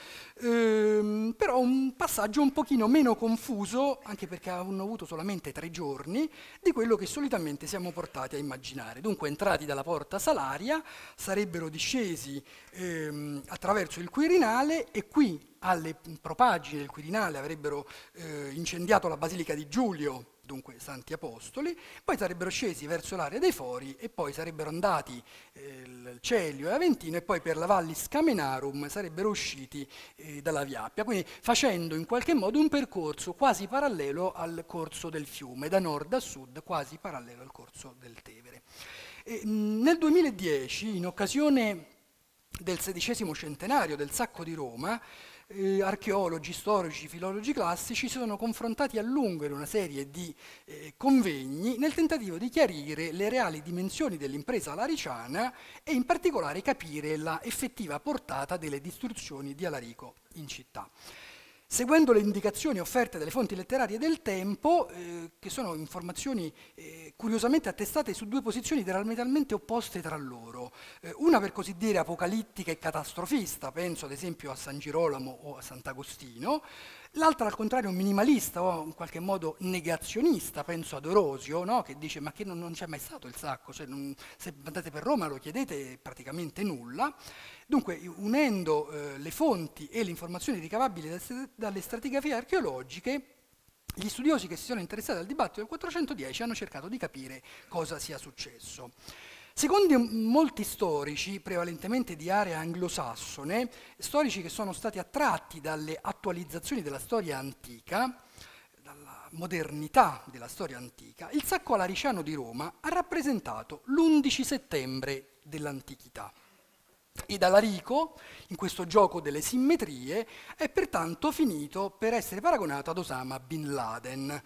però un passaggio un pochino meno confuso, anche perché hanno avuto solamente 3 giorni, di quello che solitamente siamo portati a immaginare. Dunque entrati dalla porta Salaria, sarebbero discesi attraverso il Quirinale e qui alle propaggini del Quirinale avrebbero incendiato la Basilica di Giulio, dunque Santi Apostoli, poi sarebbero scesi verso l'area dei Fori e poi sarebbero andati il Celio e Aventino e poi per la Vallis Camenarum sarebbero usciti dalla Via Appia, quindi facendo in qualche modo un percorso quasi parallelo al corso del fiume, da nord a sud, quasi parallelo al corso del Tevere. Nel 2010, in occasione del 16° centenario del sacco di Roma, archeologi, storici, filologi classici si sono confrontati a lungo in una serie di convegni nel tentativo di chiarire le reali dimensioni dell'impresa alariciana e in particolare capire la effettiva portata delle distruzioni di Alarico in città. Seguendo le indicazioni offerte dalle fonti letterarie del tempo, che sono informazioni curiosamente attestate su 2 posizioni diametralmente opposte tra loro, una per così dire apocalittica e catastrofista, penso ad esempio a San Girolamo o a Sant'Agostino, l'altra al contrario minimalista o in qualche modo negazionista, penso ad Orosio, no? Che dice ma che non c'è mai stato il sacco, cioè se andate per Roma lo chiedete praticamente nulla. Dunque, unendo le fonti e le informazioni ricavabili dalle stratigrafie archeologiche, gli studiosi che si sono interessati al dibattito del 410 hanno cercato di capire cosa sia successo. Secondo molti storici, prevalentemente di area anglosassone, storici che sono stati attratti dalle attualizzazioni della storia antica, dalla modernità della storia antica, il sacco alariciano di Roma ha rappresentato l'11 settembre dell'antichità. Ed Alarico, in questo gioco delle simmetrie, è pertanto finito per essere paragonato ad Osama Bin Laden.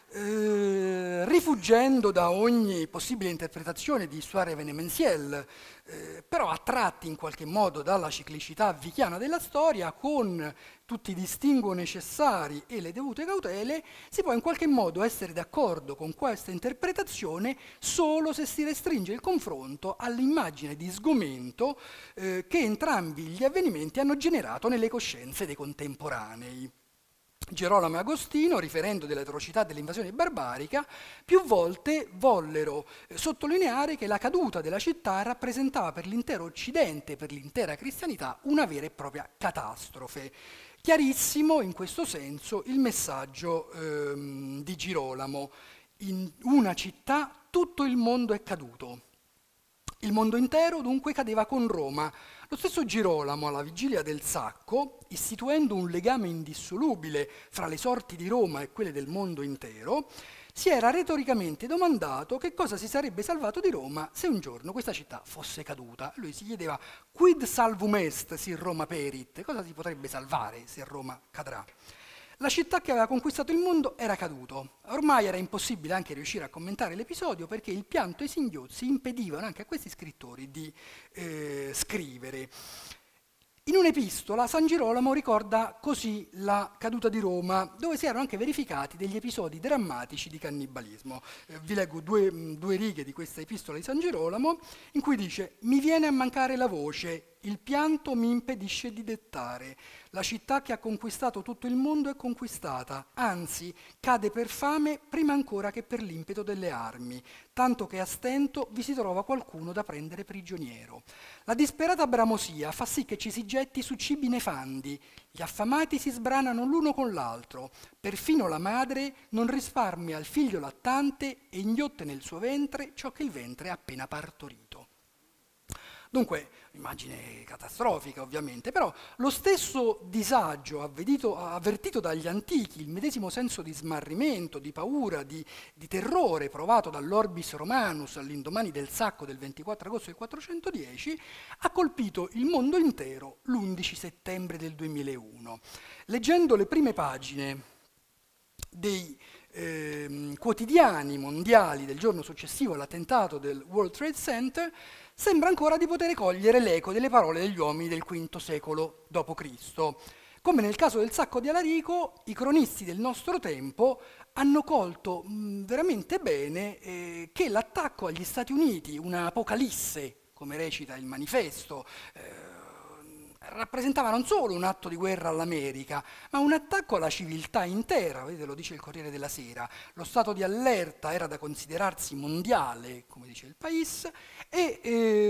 Rifuggendo da ogni possibile interpretazione di Histoire événementielle, però attratti in qualche modo dalla ciclicità vichiana della storia, con tutti i distinguo necessari e le dovute cautele, si può in qualche modo essere d'accordo con questa interpretazione solo se si restringe il confronto all'immagine di sgomento che entrambi gli avvenimenti hanno generato nelle coscienze dei contemporanei. Gerolamo e Agostino, riferendo dell'atrocità dell'invasione barbarica, più volte vollero sottolineare che la caduta della città rappresentava per l'intero Occidente, per l'intera cristianità, una vera e propria catastrofe. Chiarissimo in questo senso il messaggio di Girolamo: in una città tutto il mondo è caduto. Il mondo intero dunque cadeva con Roma. Lo stesso Girolamo, alla vigilia del Sacco, istituendo un legame indissolubile fra le sorti di Roma e quelle del mondo intero, si era retoricamente domandato che cosa si sarebbe salvato di Roma se un giorno questa città fosse caduta. Lui si chiedeva: quid salvum est si Roma perit? Cosa si potrebbe salvare se Roma cadrà? La città che aveva conquistato il mondo era caduto. Ormai era impossibile anche riuscire a commentare l'episodio, perché il pianto e i singhiozzi impedivano anche a questi scrittori di scrivere. In un'epistola San Girolamo ricorda così la caduta di Roma, dove si erano anche verificati degli episodi drammatici di cannibalismo. Vi leggo due righe di questa epistola di San Girolamo, in cui dice: «Mi viene a mancare la voce, il pianto mi impedisce di dettare. La città che ha conquistato tutto il mondo è conquistata, anzi cade per fame prima ancora che per l'impeto delle armi, tanto che a stento vi si trova qualcuno da prendere prigioniero. La disperata bramosia fa sì che ci si getti su cibi nefandi, gli affamati si sbranano l'uno con l'altro, perfino la madre non risparmia al figlio lattante e inghiotte nel suo ventre ciò che il ventre ha appena partorito». Dunque, immagine catastrofica ovviamente, però lo stesso disagio avvertito dagli antichi, il medesimo senso di smarrimento, di paura, di terrore provato dall'Orbis Romanus all'indomani del Sacco del 24 agosto del 410, ha colpito il mondo intero l'11 settembre del 2001. Leggendo le prime pagine dei quotidiani mondiali del giorno successivo all'attentato del World Trade Center, sembra ancora di poter cogliere l'eco delle parole degli uomini del V secolo d.C. Come nel caso del Sacco di Alarico, i cronisti del nostro tempo hanno colto veramente bene che l'attacco agli Stati Uniti, una apocalisse, come recita il manifesto, rappresentava non solo un atto di guerra all'America, ma un attacco alla civiltà intera. Vedete, lo dice il Corriere della Sera. Lo stato di allerta era da considerarsi mondiale, come dice il País, e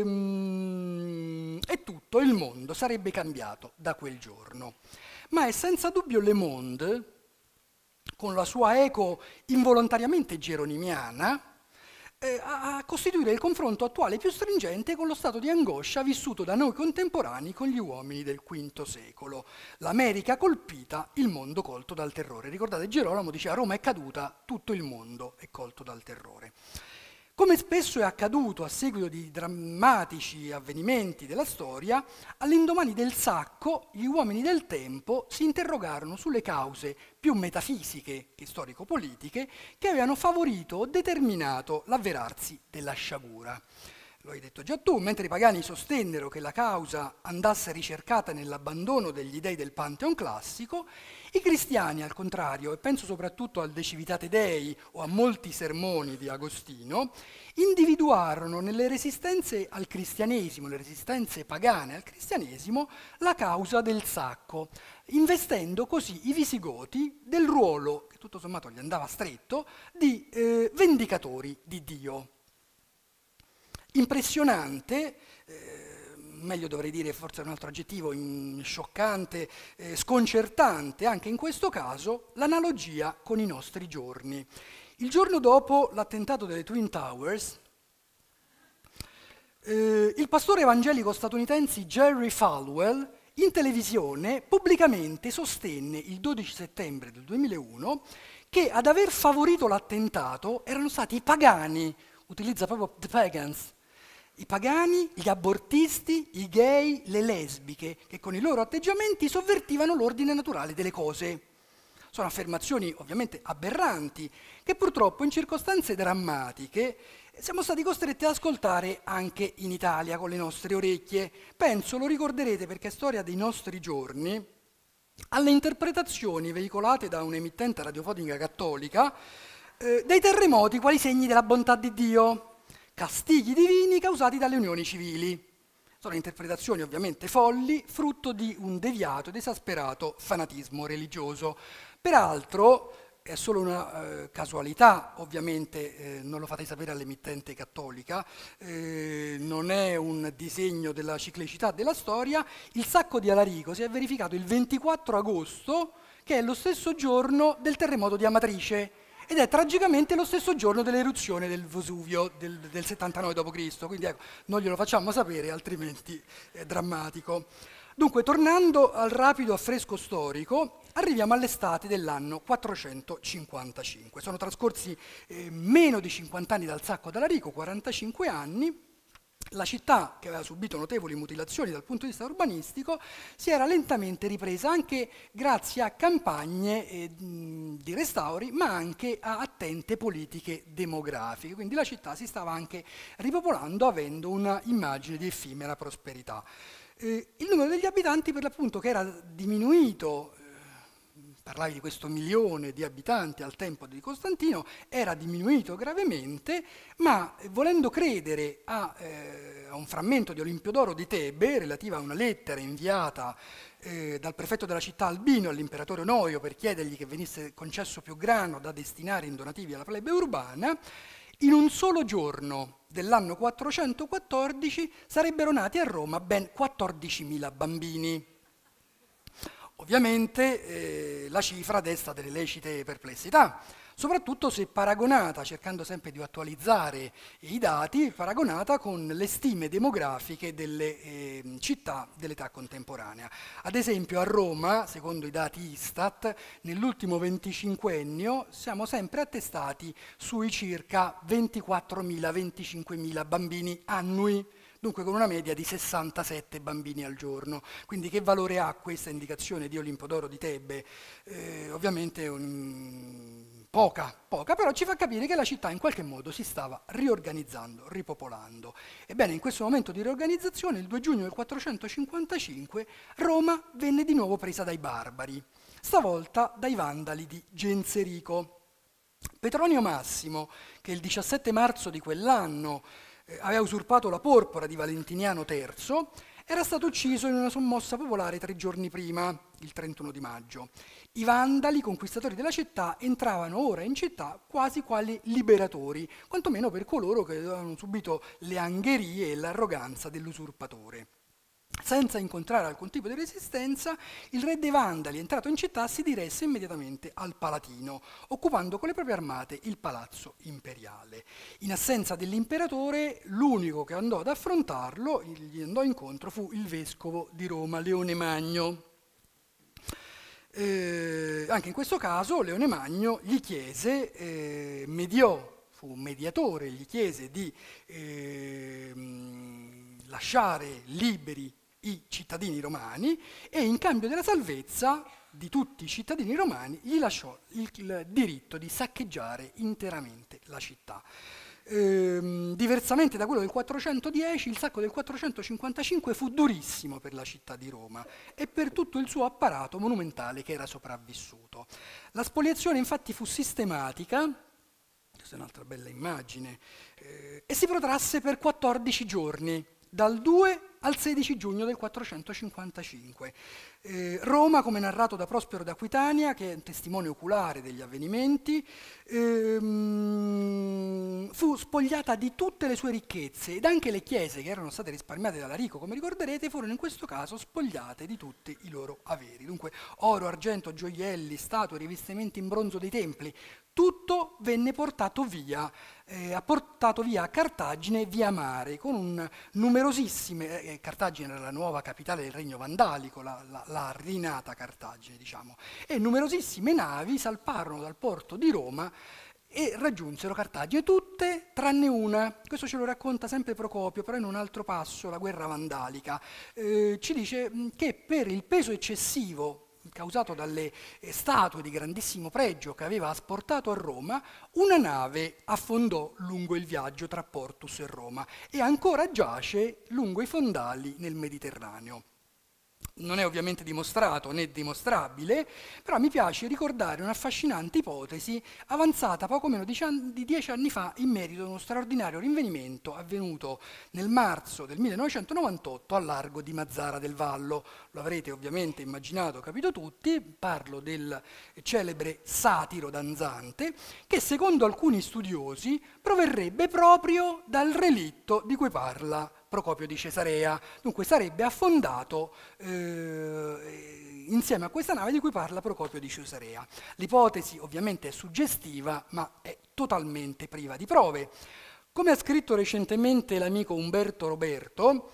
tutto il mondo sarebbe cambiato da quel giorno. Ma è senza dubbio Le Monde, con la sua eco involontariamente geronimiana, a costituire il confronto attuale più stringente con lo stato di angoscia vissuto da noi contemporanei con gli uomini del V secolo. L'America colpita, il mondo colto dal terrore. Ricordate, Gerolamo diceva: Roma è caduta, tutto il mondo è colto dal terrore. Come spesso è accaduto a seguito di drammatici avvenimenti della storia, all'indomani del Sacco gli uomini del tempo si interrogarono sulle cause più metafisiche che storico-politiche che avevano favorito o determinato l'avverarsi della sciagura. Lo hai detto già tu: mentre i pagani sostennero che la causa andasse ricercata nell'abbandono degli dei del Pantheon classico, i cristiani, al contrario, e penso soprattutto al De Civitate Dei o a molti sermoni di Agostino, individuarono nelle resistenze al cristianesimo, le resistenze pagane al cristianesimo, la causa del Sacco, investendo così i visigoti del ruolo, che tutto sommato gli andava stretto, di vendicatori di Dio. Impressionante, meglio dovrei dire forse un altro aggettivo, scioccante, sconcertante anche in questo caso, l'analogia con i nostri giorni. Il giorno dopo l'attentato delle Twin Towers, il pastore evangelico statunitense Jerry Falwell in televisione pubblicamente sostenne il 12 settembre del 2001 che ad aver favorito l'attentato erano stati i pagani, utilizza proprio the pagans, i pagani, gli abortisti, i gay, le lesbiche, che con i loro atteggiamenti sovvertivano l'ordine naturale delle cose. Sono affermazioni ovviamente aberranti, che purtroppo in circostanze drammatiche siamo stati costretti ad ascoltare anche in Italia con le nostre orecchie. Penso, lo ricorderete perché è storia dei nostri giorni, alle interpretazioni veicolate da un'emittente radiofonica cattolica dei terremoti quali segni della bontà di Dio, castighi divini causati dalle unioni civili. Sono interpretazioni ovviamente folli, frutto di un deviato ed esasperato fanatismo religioso. Peraltro, è solo una casualità, ovviamente non lo fate sapere all'emittente cattolica, non è un disegno della ciclicità della storia. Il sacco di Alarico si è verificato il 24 agosto, che è lo stesso giorno del terremoto di Amatrice, ed è tragicamente lo stesso giorno dell'eruzione del Vesuvio del 79 d.C., quindi ecco, non glielo facciamo sapere, altrimenti è drammatico. Dunque, tornando al rapido affresco storico, arriviamo all'estate dell'anno 455. Sono trascorsi meno di 50 anni dal sacco d'Alarico, 45 anni. La città, che aveva subito notevoli mutilazioni dal punto di vista urbanistico, si era lentamente ripresa anche grazie a campagne di restauri, ma anche a attente politiche demografiche. Quindi la città si stava anche ripopolando, avendo una immagine di effimera prosperità. Il numero degli abitanti, per l'appunto, che era diminuito, parlavi di questo 1.000.000 di abitanti al tempo di Costantino, era diminuito gravemente, ma volendo credere a un frammento di Olimpiodoro di Tebe, relativa a una lettera inviata dal prefetto della città Albino all'imperatore Onoio per chiedergli che venisse concesso più grano da destinare in donativi alla plebe urbana, in un solo giorno dell'anno 414 sarebbero nati a Roma ben 14.000 bambini. Ovviamente la cifra desta delle lecite perplessità, soprattutto se paragonata, cercando sempre di attualizzare i dati, paragonata con le stime demografiche delle città dell'età contemporanea. Ad esempio a Roma, secondo i dati Istat, nell'ultimo 25ennio siamo sempre attestati sui circa 24.000-25.000 bambini annui, dunque con una media di 67 bambini al giorno. Quindi che valore ha questa indicazione di Olimpiodoro di Tebe? Ovviamente poca, però ci fa capire che la città in qualche modo si stava riorganizzando, ripopolando. Ebbene, in questo momento di riorganizzazione, il 2 giugno del 455, Roma venne di nuovo presa dai barbari, stavolta dai Vandali di Genserico. Petronio Massimo, che il 17 marzo di quell'anno aveva usurpato la porpora di Valentiniano III, era stato ucciso in una sommossa popolare 3 giorni prima, il 31 di maggio. I Vandali, conquistatori della città, entravano ora in città quasi quali liberatori, quantomeno per coloro che avevano subito le angherie e l'arroganza dell'usurpatore. Senza incontrare alcun tipo di resistenza, il re dei Vandali, entrato in città, si diresse immediatamente al Palatino, occupando con le proprie armate il palazzo imperiale. In assenza dell'imperatore, l'unico che andò ad affrontarlo, gli andò incontro, fu il vescovo di Roma, Leone Magno. Anche in questo caso Leone Magno gli chiese, fu un mediatore, gli chiese di lasciare liberi i cittadini romani e in cambio della salvezza di tutti i cittadini romani gli lasciò il diritto di saccheggiare interamente la città. Diversamente da quello del 410, il sacco del 455 fu durissimo per la città di Roma e per tutto il suo apparato monumentale che era sopravvissuto. La spoliazione infatti fu sistematica, questa è un'altra bella immagine, e si protrasse per 14 giorni, dal 2 al 16 giugno del 455. Roma, come narrato da Prospero d'Aquitania, che è un testimone oculare degli avvenimenti, fu spogliata di tutte le sue ricchezze ed anche le chiese che erano state risparmiate da Alarico, come ricorderete, furono in questo caso spogliate di tutti i loro averi. Dunque oro, argento, gioielli, statue, rivestimenti in bronzo dei templi, tutto venne portato via a Cartagine via mare, con numerosissime, Cartagine era la nuova capitale del regno vandalico, la rinata Cartagine, diciamo, e numerosissime navi salparono dal porto di Roma e raggiunsero Cartagine, tutte tranne una. Questo ce lo racconta sempre Procopio, però in un altro passo, la guerra vandalica. Ci dice che per il peso eccessivo causato dalle statue di grandissimo pregio che aveva asportato a Roma, una nave affondò lungo il viaggio tra Portus e Roma e ancora giace lungo i fondali nel Mediterraneo. non è ovviamente dimostrato né dimostrabile, però mi piace ricordare un'affascinante ipotesi avanzata poco meno di 10 anni fa in merito a uno straordinario rinvenimento avvenuto nel marzo del 1998 al largo di Mazzara del Vallo. Lo avrete ovviamente immaginato, capito tutti, parlo del celebre satiro danzante che secondo alcuni studiosi proverrebbe proprio dal relitto di cui parla Procopio di Cesarea, dunque sarebbe affondato insieme a questa nave di cui parla Procopio di Cesarea. L'ipotesi ovviamente è suggestiva, ma è totalmente priva di prove. Come ha scritto recentemente l'amico Umberto Roberto,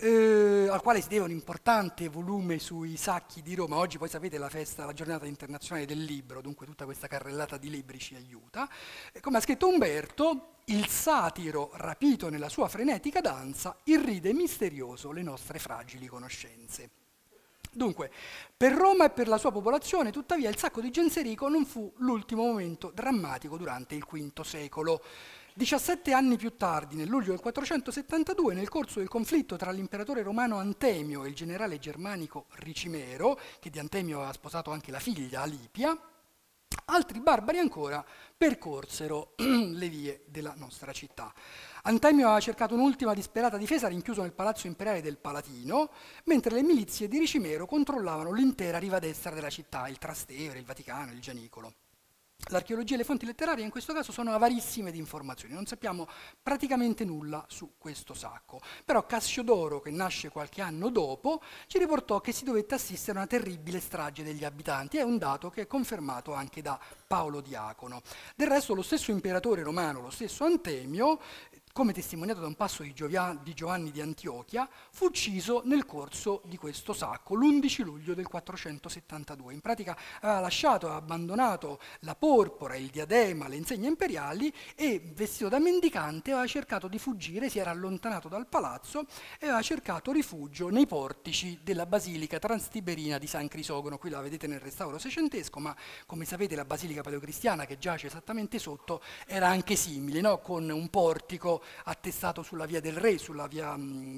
al quale si deve un importante volume sui sacchi di Roma, oggi poi sapete la festa, la giornata internazionale del libro, dunque tutta questa carrellata di libri ci aiuta, come ha scritto Umberto, il satiro rapito nella sua frenetica danza irride misterioso le nostre fragili conoscenze. Dunque, per Roma e per la sua popolazione, tuttavia, il sacco di Genserico non fu l'ultimo momento drammatico durante il V secolo. 17 anni più tardi, nel luglio del 472, nel corso del conflitto tra l'imperatore romano Antemio e il generale germanico Ricimero, che di Antemio aveva sposato anche la figlia Alipia, altri barbari ancora percorsero le vie della nostra città. Antemio aveva cercato un'ultima disperata difesa rinchiuso nel palazzo imperiale del Palatino, mentre le milizie di Ricimero controllavano l'intera riva destra della città, il Trastevere, il Vaticano, il Gianicolo. L'archeologia e le fonti letterarie in questo caso sono avarissime di informazioni, non sappiamo praticamente nulla su questo sacco. Però Cassiodoro, che nasce qualche anno dopo, ci riportò che si dovette assistere a una terribile strage degli abitanti, è un dato che è confermato anche da Paolo Diacono. Del resto lo stesso imperatore romano, lo stesso Antemio, come testimoniato da un passo di Giovanni di Antiochia, fu ucciso nel corso di questo sacco, l'11 luglio del 472. In pratica aveva abbandonato la porpora, il diadema, le insegne imperiali e, vestito da mendicante, aveva cercato di fuggire, si era allontanato dal palazzo e aveva cercato rifugio nei portici della basilica transtiberina di San Crisogono. Qui la vedete nel restauro seicentesco, ma come sapete la basilica paleocristiana che giace esattamente sotto era anche simile, no? Con un portico attestato sulla via del Re, sulla via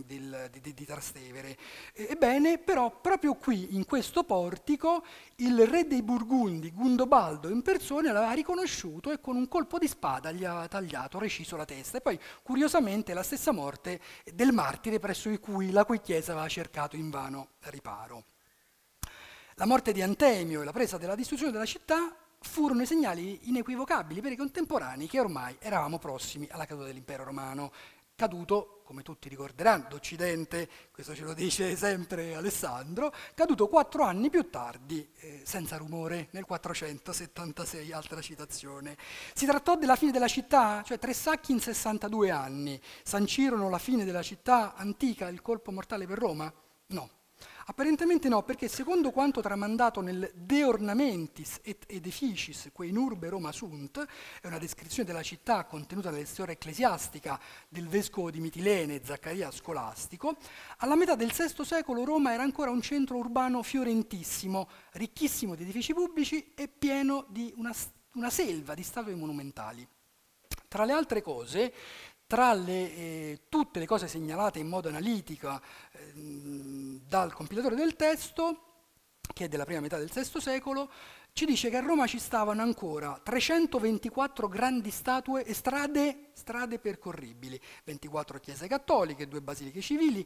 di Trastevere. Ebbene, però, proprio qui, in questo portico, il re dei Burgundi, Gundobaldo in persona, l'aveva riconosciuto e con un colpo di spada gli aveva tagliato, reciso la testa. E poi, curiosamente, la stessa morte del martire presso la cui chiesa aveva cercato invano riparo. La morte di Antemio e la presa della distruzione della città furono i segnali inequivocabili per i contemporanei che ormai eravamo prossimi alla caduta dell'impero romano, caduto, come tutti ricorderanno, d'Occidente, questo ce lo dice sempre Alessandro, caduto 4 anni più tardi, senza rumore, nel 476, altra citazione. Si trattò della fine della città, cioè 3 sacchi in 62 anni, sancirono la fine della città antica, il colpo mortale per Roma? No. Apparentemente no, perché secondo quanto tramandato nel De Ornamentis et Edificis, quei in urbe Roma sunt, è una descrizione della città contenuta nella storia ecclesiastica del vescovo di Mitilene, Zaccaria Scolastico, alla metà del VI secolo Roma era ancora un centro urbano fiorentissimo, ricchissimo di edifici pubblici e pieno di una selva di statue monumentali. Tra le altre cose, tra tutte le cose segnalate in modo analitico dal compilatore del testo, che è della prima metà del VI secolo, ci dice che a Roma ci stavano ancora 324 grandi statue e strade percorribili, 24 chiese cattoliche, 2 basiliche civili,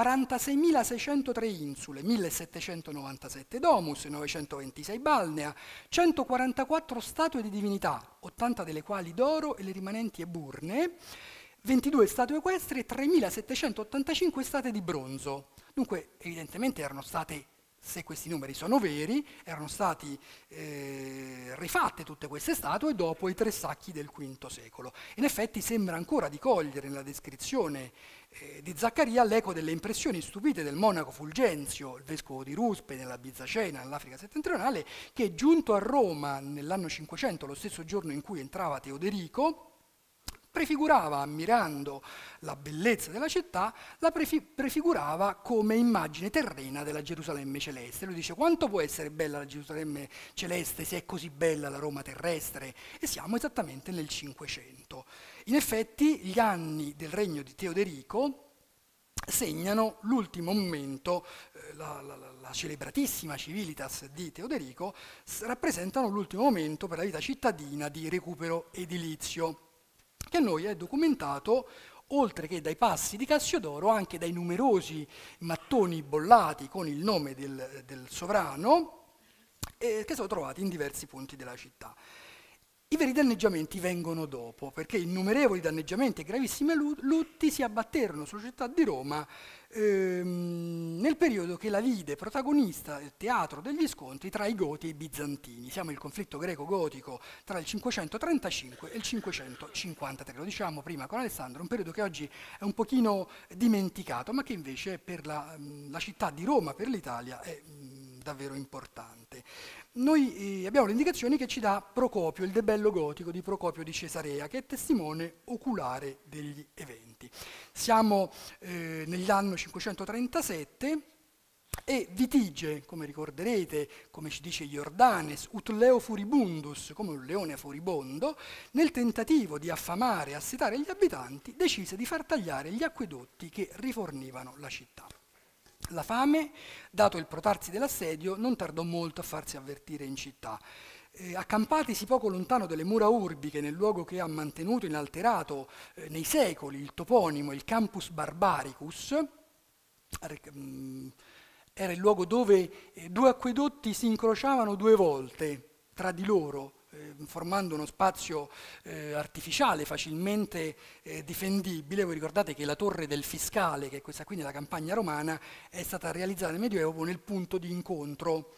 46.603 insule, 1.797 domus, 926 balnea, 144 statue di divinità, 80 delle quali d'oro e le rimanenti eburnee, 22 statue equestri e 3.785 statue di bronzo. Dunque, evidentemente erano state, se questi numeri sono veri, erano stati rifatte tutte queste statue dopo i 3 sacchi del V secolo. In effetti sembra ancora di cogliere nella descrizione di Zaccaria l'eco delle impressioni stupite del monaco Fulgenzio, il vescovo di Ruspe nella Bizacena, nell'Africa settentrionale, che giunto a Roma nell'anno 500, lo stesso giorno in cui entrava Teoderico, prefigurava, ammirando la bellezza della città, la prefigurava come immagine terrena della Gerusalemme celeste. Lui dice: quanto può essere bella la Gerusalemme celeste se è così bella la Roma terrestre? E siamo esattamente nel 500. In effetti, gli anni del regno di Teoderico segnano l'ultimo momento, la celebratissima Civilitas di Teoderico, rappresentano l'ultimo momento per la vita cittadina di recupero edilizio, che a noi è documentato, oltre che dai passi di Cassiodoro, anche dai numerosi mattoni bollati con il nome del sovrano, che sono trovati in diversi punti della città. I veri danneggiamenti vengono dopo, perché innumerevoli danneggiamenti e gravissimi lutti si abbatterono sulla città di Roma nel periodo che la vide protagonista del teatro degli scontri tra i Goti e i Bizantini. Siamo il conflitto greco-gotico tra il 535 e il 553. Lo diciamo prima con Alessandro, un periodo che oggi è un pochino dimenticato, ma che invece per la città di Roma, per l'Italia, è davvero importante. Noi abbiamo le indicazioni che ci dà Procopio, il debello gotico di Procopio di Cesarea, che è testimone oculare degli eventi. Siamo nell'anno 537 e Vitige, come ricorderete, come ci dice Jordanes, ut leo furibundus, come un leone furibondo, nel tentativo di affamare e assetare gli abitanti, decise di far tagliare gli acquedotti che rifornivano la città. La fame, dato il protarsi dell'assedio, non tardò molto a farsi avvertire in città. Accampatisi poco lontano dalle mura urbiche, nel luogo che ha mantenuto inalterato nei secoli il toponimo, il Campus Barbaricus, era il luogo dove due acquedotti si incrociavano 2 volte tra di loro, formando uno spazio artificiale facilmente difendibile. Voi ricordate che la torre del Fiscale, che è questa qui nella campagna romana, è stata realizzata nel Medioevo nel punto di incontro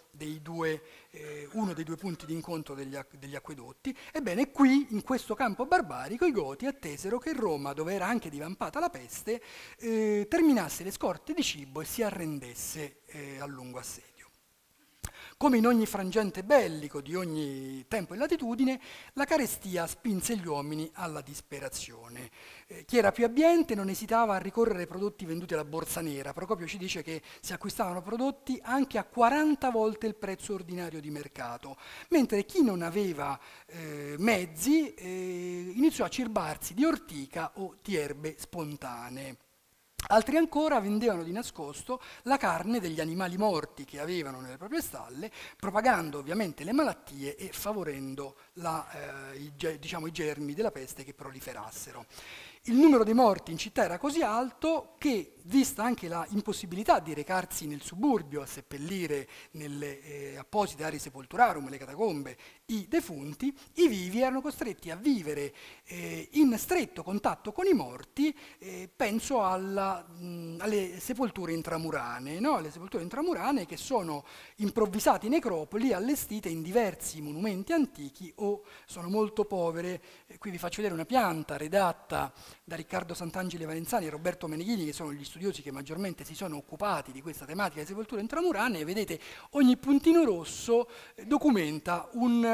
uno dei 2 punti di incontro degli acquedotti. Ebbene, qui, in questo campo barbarico, i Goti attesero che Roma, dove era anche divampata la peste, terminasse le scorte di cibo e si arrendesse al lungo assedio. Come in ogni frangente bellico di ogni tempo e latitudine, la carestia spinse gli uomini alla disperazione. Chi era più abbiente non esitava a ricorrere ai prodotti venduti alla borsa nera. Procopio ci dice che si acquistavano prodotti anche a 40 volte il prezzo ordinario di mercato, mentre chi non aveva mezzi iniziò a cirbarsi di ortica o di erbe spontanee. Altri ancora vendevano di nascosto la carne degli animali morti che avevano nelle proprie stalle, propagando ovviamente le malattie e favorendo i germi della peste che proliferassero. Il numero dei morti in città era così alto che, vista anche la impossibilità di recarsi nel suburbio a seppellire nelle apposite aree sepolturarum, le catacombe, i defunti, i vivi erano costretti a vivere in stretto contatto con i morti. Penso alle sepolture intramuranee, no? Le sepolture intramuranee che sono improvvisate necropoli allestite in diversi monumenti antichi o sono molto povere. Qui vi faccio vedere una pianta redatta da Riccardo Sant'Angeli Valenzani e Roberto Meneghini, che sono gli studiosi che maggiormente si sono occupati di questa tematica delle sepolture intramuranee. Vedete, ogni puntino rosso documenta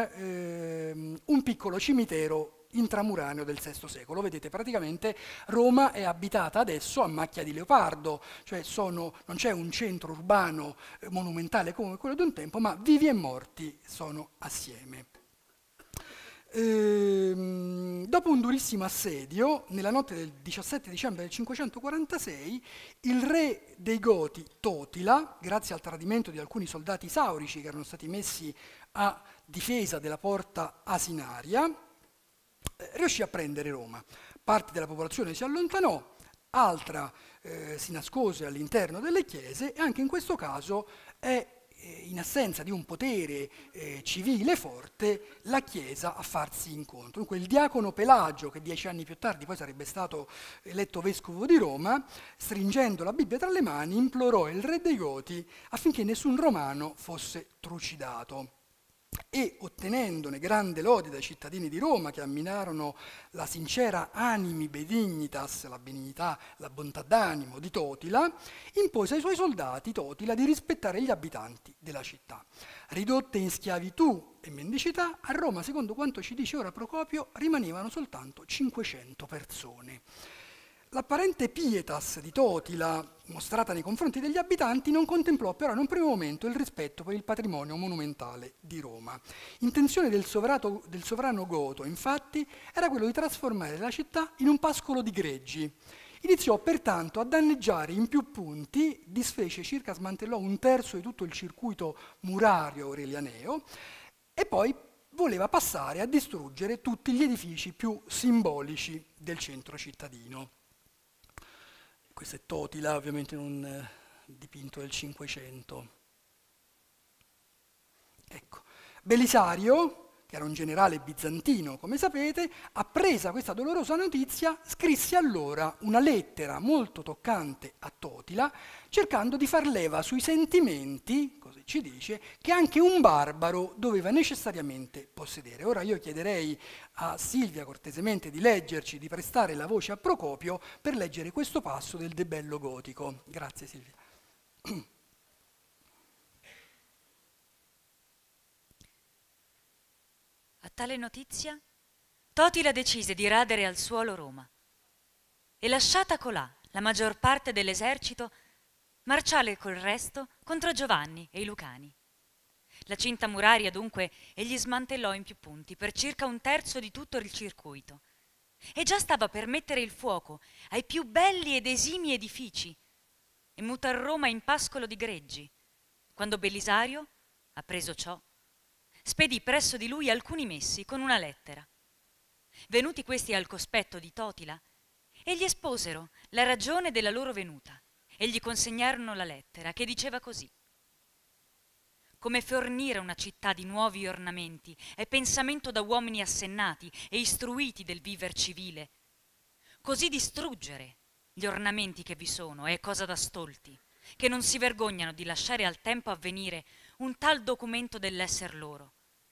un piccolo cimitero intramuraneo del VI secolo. Vedete, praticamente Roma è abitata adesso a macchia di leopardo, cioè non c'è un centro urbano monumentale come quello di un tempo, ma vivi e morti sono assieme. Dopo un durissimo assedio, nella notte del 17 dicembre del 546, il re dei Goti, Totila, grazie al tradimento di alcuni soldati isaurici che erano stati messi a difesa della porta asinaria, riuscì a prendere Roma. Parte della popolazione si allontanò, altra si nascose all'interno delle chiese, e anche in questo caso è in assenza di un potere civile forte, la Chiesa a farsi incontro. Dunque il diacono Pelagio, che 10 anni più tardi poi sarebbe stato eletto vescovo di Roma, stringendo la Bibbia tra le mani, implorò il re dei Goti affinché nessun romano fosse trucidato. E ottenendone grande lode dai cittadini di Roma, che ammirarono la sincera animi benignitas, la benignità, la bontà d'animo di Totila, impose ai suoi soldati Totila di rispettare gli abitanti della città. Ridotte in schiavitù e mendicità, a Roma, secondo quanto ci dice ora Procopio, rimanevano soltanto 500 persone. L'apparente pietas di Totila, mostrata nei confronti degli abitanti, non contemplò però in un primo momento il rispetto per il patrimonio monumentale di Roma. Intenzione del sovrano goto, infatti, era quello di trasformare la città in un pascolo di greggi. Iniziò pertanto a danneggiare in più punti, disfece circa, smantellò un terzo di tutto il circuito murario aurelianeo e poi voleva passare a distruggere tutti gli edifici più simbolici del centro cittadino. Questo è Totila, ovviamente un dipinto del Cinquecento. Ecco. Belisario, che era un generale bizantino, come sapete, appresa questa dolorosa notizia, scrisse allora una lettera molto toccante a Totila, cercando di far leva sui sentimenti, così ci dice, che anche un barbaro doveva necessariamente possedere. Ora io chiederei a Silvia cortesemente di leggerci, di prestare la voce a Procopio per leggere questo passo del De Bello Gotico. Grazie Silvia. A tale notizia, Totila decise di radere al suolo Roma e lasciata colà la maggior parte dell'esercito, marciare col resto contro Giovanni e i Lucani. La cinta muraria dunque egli smantellò in più punti per circa un terzo di tutto il circuito e già stava per mettere il fuoco ai più belli ed esimi edifici e mutar Roma in pascolo di greggi, quando Belisario, appreso ciò, spedì presso di lui alcuni messi con una lettera. Venuti questi al cospetto di Totila, e gli esposero la ragione della loro venuta e gli consegnarono la lettera che diceva così: come fornire una città di nuovi ornamenti è pensamento da uomini assennati e istruiti del viver civile, così distruggere gli ornamenti che vi sono è cosa da stolti, che non si vergognano di lasciare al tempo avvenire un tal documento dell'esser loro.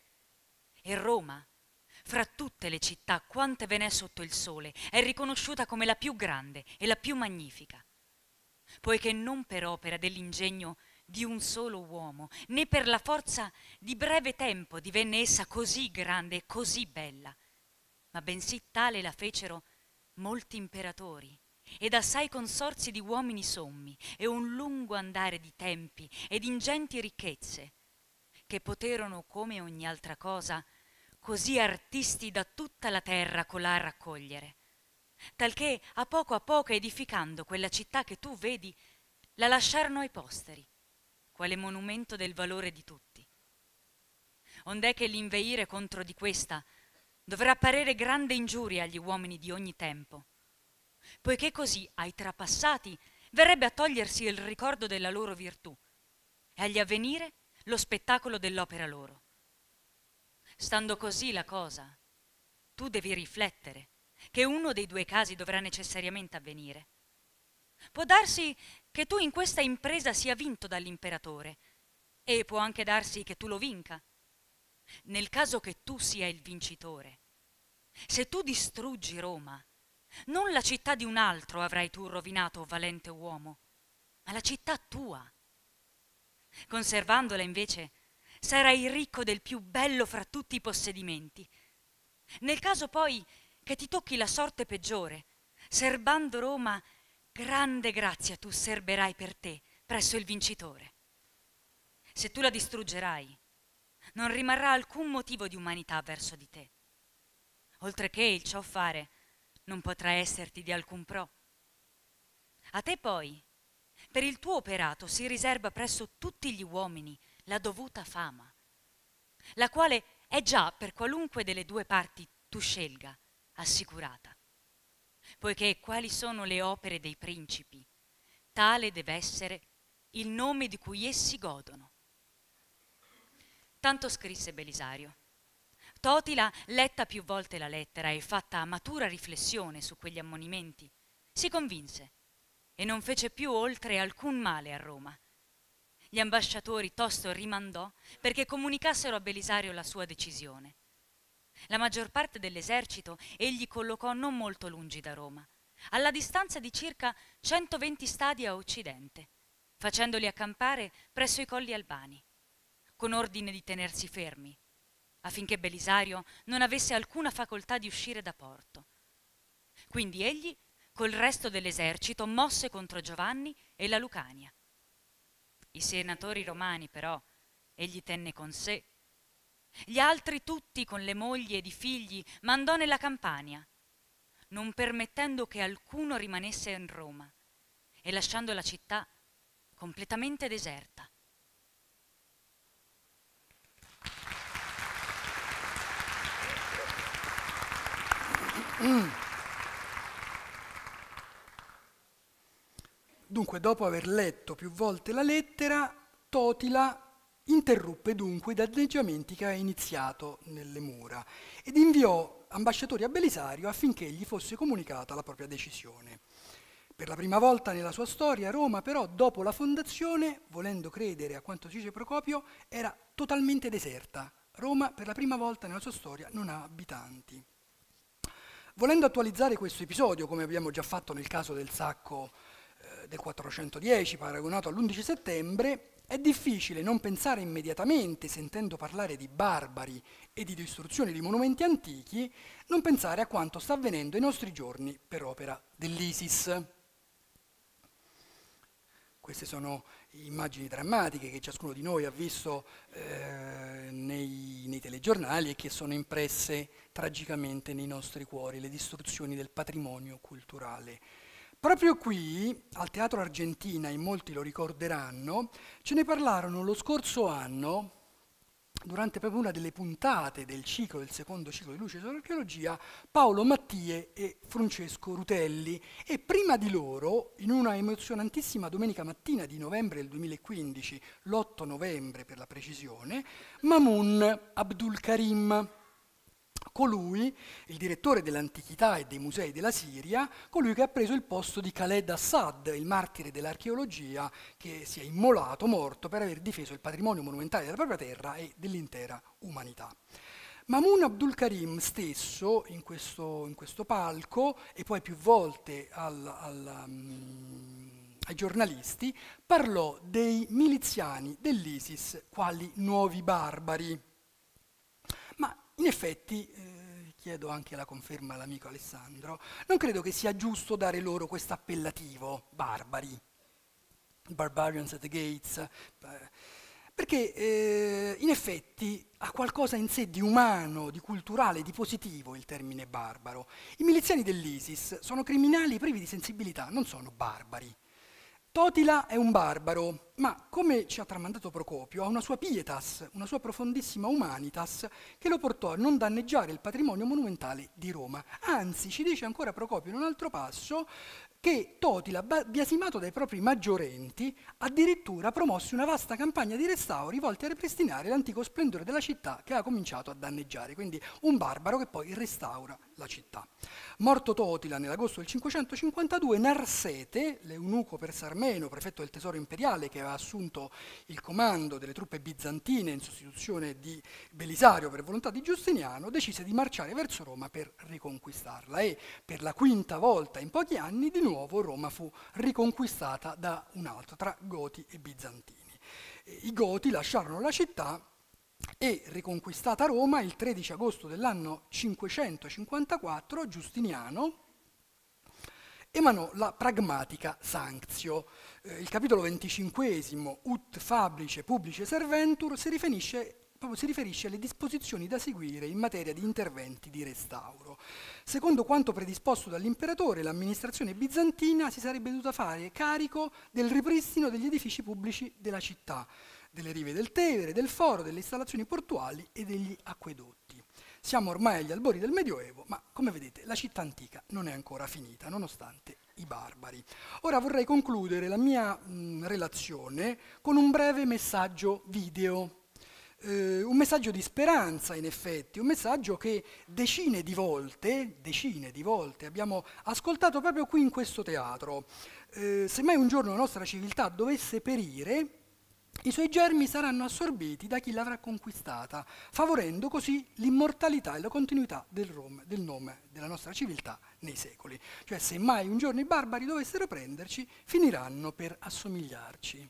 E Roma, fra tutte le città quante ve n'è sotto il sole, è riconosciuta come la più grande e la più magnifica, poiché non per opera dell'ingegno di un solo uomo, né per la forza di breve tempo divenne essa così grande e così bella, ma bensì tale la fecero molti imperatori ed assai consorzi di uomini sommi e un lungo andare di tempi ed ingenti ricchezze, che poterono, come ogni altra cosa, così artisti da tutta la terra colà raccogliere, talché a poco edificando quella città che tu vedi, la lasciarono ai posteri, quale monumento del valore di tutti. Ond'è che l'inveire contro di questa dovrà parere grande ingiuria agli uomini di ogni tempo, poiché così ai trapassati verrebbe a togliersi il ricordo della loro virtù e agli avvenire lo spettacolo dell'opera loro. Stando così la cosa, tu devi riflettere che uno dei due casi dovrà necessariamente avvenire. Può darsi che tu in questa impresa sia vinto dall'imperatore e può anche darsi che tu lo vinca. Nel caso che tu sia il vincitore, se tu distruggi Roma, non la città di un altro avrai tu rovinato, valente uomo, ma la città tua. Conservandola invece sarai ricco del più bello fra tutti i possedimenti. Nel caso poi che ti tocchi la sorte peggiore, serbando Roma, grande grazia tu serberai per te presso il vincitore. Se tu la distruggerai, non rimarrà alcun motivo di umanità verso di te, oltre che il ciò fare non potrà esserti di alcun pro. A te poi, per il tuo operato si riserva presso tutti gli uomini la dovuta fama, la quale è già per qualunque delle due parti tu scelga assicurata, poiché quali sono le opere dei principi, tale deve essere il nome di cui essi godono. Tanto scrisse Belisario. Totila, letta più volte la lettera e fatta matura riflessione su quegli ammonimenti, si convinse e non fece più oltre alcun male a Roma. Gli ambasciatori tosto rimandò perché comunicassero a Belisario la sua decisione. La maggior parte dell'esercito egli collocò non molto lungi da Roma, alla distanza di circa 120 stadi a occidente, facendoli accampare presso i colli albani, con ordine di tenersi fermi, affinché Belisario non avesse alcuna facoltà di uscire da porto. Quindi egli, col resto dell'esercito, mosse contro Giovanni e la Lucania. I senatori romani, però, egli tenne con sé. Gli altri tutti, con le mogli ed i figli, mandò nella Campania. non permettendo che alcuno rimanesse in Roma e lasciando la città completamente deserta. Dunque, dopo aver letto più volte la lettera, Totila interruppe dunque i danneggiamenti che aveva iniziato nelle mura ed inviò ambasciatori a Belisario affinché gli fosse comunicata la propria decisione. Per la prima volta nella sua storia, Roma però, dopo la fondazione, volendo credere a quanto dice Procopio, era totalmente deserta. Roma, per la prima volta nella sua storia, non ha abitanti. Volendo attualizzare questo episodio, come abbiamo già fatto nel caso del sacco del 410, paragonato all'11 settembre, è difficile non pensare immediatamente, sentendo parlare di barbari e di distruzione di monumenti antichi, non pensare a quanto sta avvenendo ai nostri giorni per opera dell'ISIS. Queste sono immagini drammatiche che ciascuno di noi ha visto nei telegiornali e che sono impresse tragicamente nei nostri cuori, le distruzioni del patrimonio culturale. Proprio qui, al Teatro Argentina, in molti lo ricorderanno, ce ne parlarono lo scorso anno, durante proprio una delle puntate del secondo ciclo di Luce sull'archeologia, Paolo Mattie e Francesco Rutelli. E prima di loro, in una emozionantissima domenica mattina di novembre del 2015, l'8 novembre per la precisione, Mamoun Abdul Karim, colui, il direttore dell'antichità e dei musei della Siria, colui che ha preso il posto di Khaled Assad, il martire dell'archeologia che si è immolato, morto, per aver difeso il patrimonio monumentale della propria terra e dell'intera umanità. Mamoun Abdul Karim stesso, in questo palco, e poi più volte ai giornalisti, parlò dei miliziani dell'ISIS quali nuovi barbari. Ma in effetti, chiedo anche la conferma all'amico Alessandro, non credo che sia giusto dare loro questo appellativo, barbari, barbarians at the gates, perché in effetti ha qualcosa in sé di umano, di culturale, di positivo il termine barbaro. I miliziani dell'ISIS sono criminali privi di sensibilità, non sono barbari. Totila è un barbaro, ma come ci ha tramandato Procopio, ha una sua pietas, una sua profondissima humanitas che lo portò a non danneggiare il patrimonio monumentale di Roma. Anzi, ci dice ancora Procopio in un altro passo che Totila, biasimato dai propri maggiorenti, addirittura promosse una vasta campagna di restauri volti a ripristinare l'antico splendore della città che aveva cominciato a danneggiare, quindi un barbaro che poi restaura la città. Morto Totila nell'agosto del 552, Narsete, l'eunuco persarmeno, prefetto del tesoro imperiale che aveva assunto il comando delle truppe bizantine in sostituzione di Belisario per volontà di Giustiniano, decise di marciare verso Roma per riconquistarla e per la quinta volta in pochi anni di nuovo Roma fu riconquistata da un altro, tra Goti e Bizantini. I Goti lasciarono la città e, riconquistata Roma, il 13 agosto dell'anno 554, Giustiniano emanò la Pragmatica Sanctio. Il capitolo 25, Ut Fabrice Publice Serventur, si riferisce alle disposizioni da seguire in materia di interventi di restauro. Secondo quanto predisposto dall'imperatore, l'amministrazione bizantina si sarebbe dovuta fare carico del ripristino degli edifici pubblici della città, delle rive del Tevere, del Foro, delle installazioni portuali e degli acquedotti. Siamo ormai agli albori del Medioevo, ma come vedete la città antica non è ancora finita, nonostante i barbari. Ora vorrei concludere la mia relazione con un breve messaggio video. Un messaggio di speranza, in effetti, un messaggio che decine di volte abbiamo ascoltato proprio qui in questo teatro. Se mai un giorno la nostra civiltà dovesse perire, i suoi germi saranno assorbiti da chi l'avrà conquistata, favorendo così l'immortalità e la continuità del nome della nostra civiltà nei secoli. Cioè, se mai un giorno i barbari dovessero prenderci, finiranno per assomigliarci.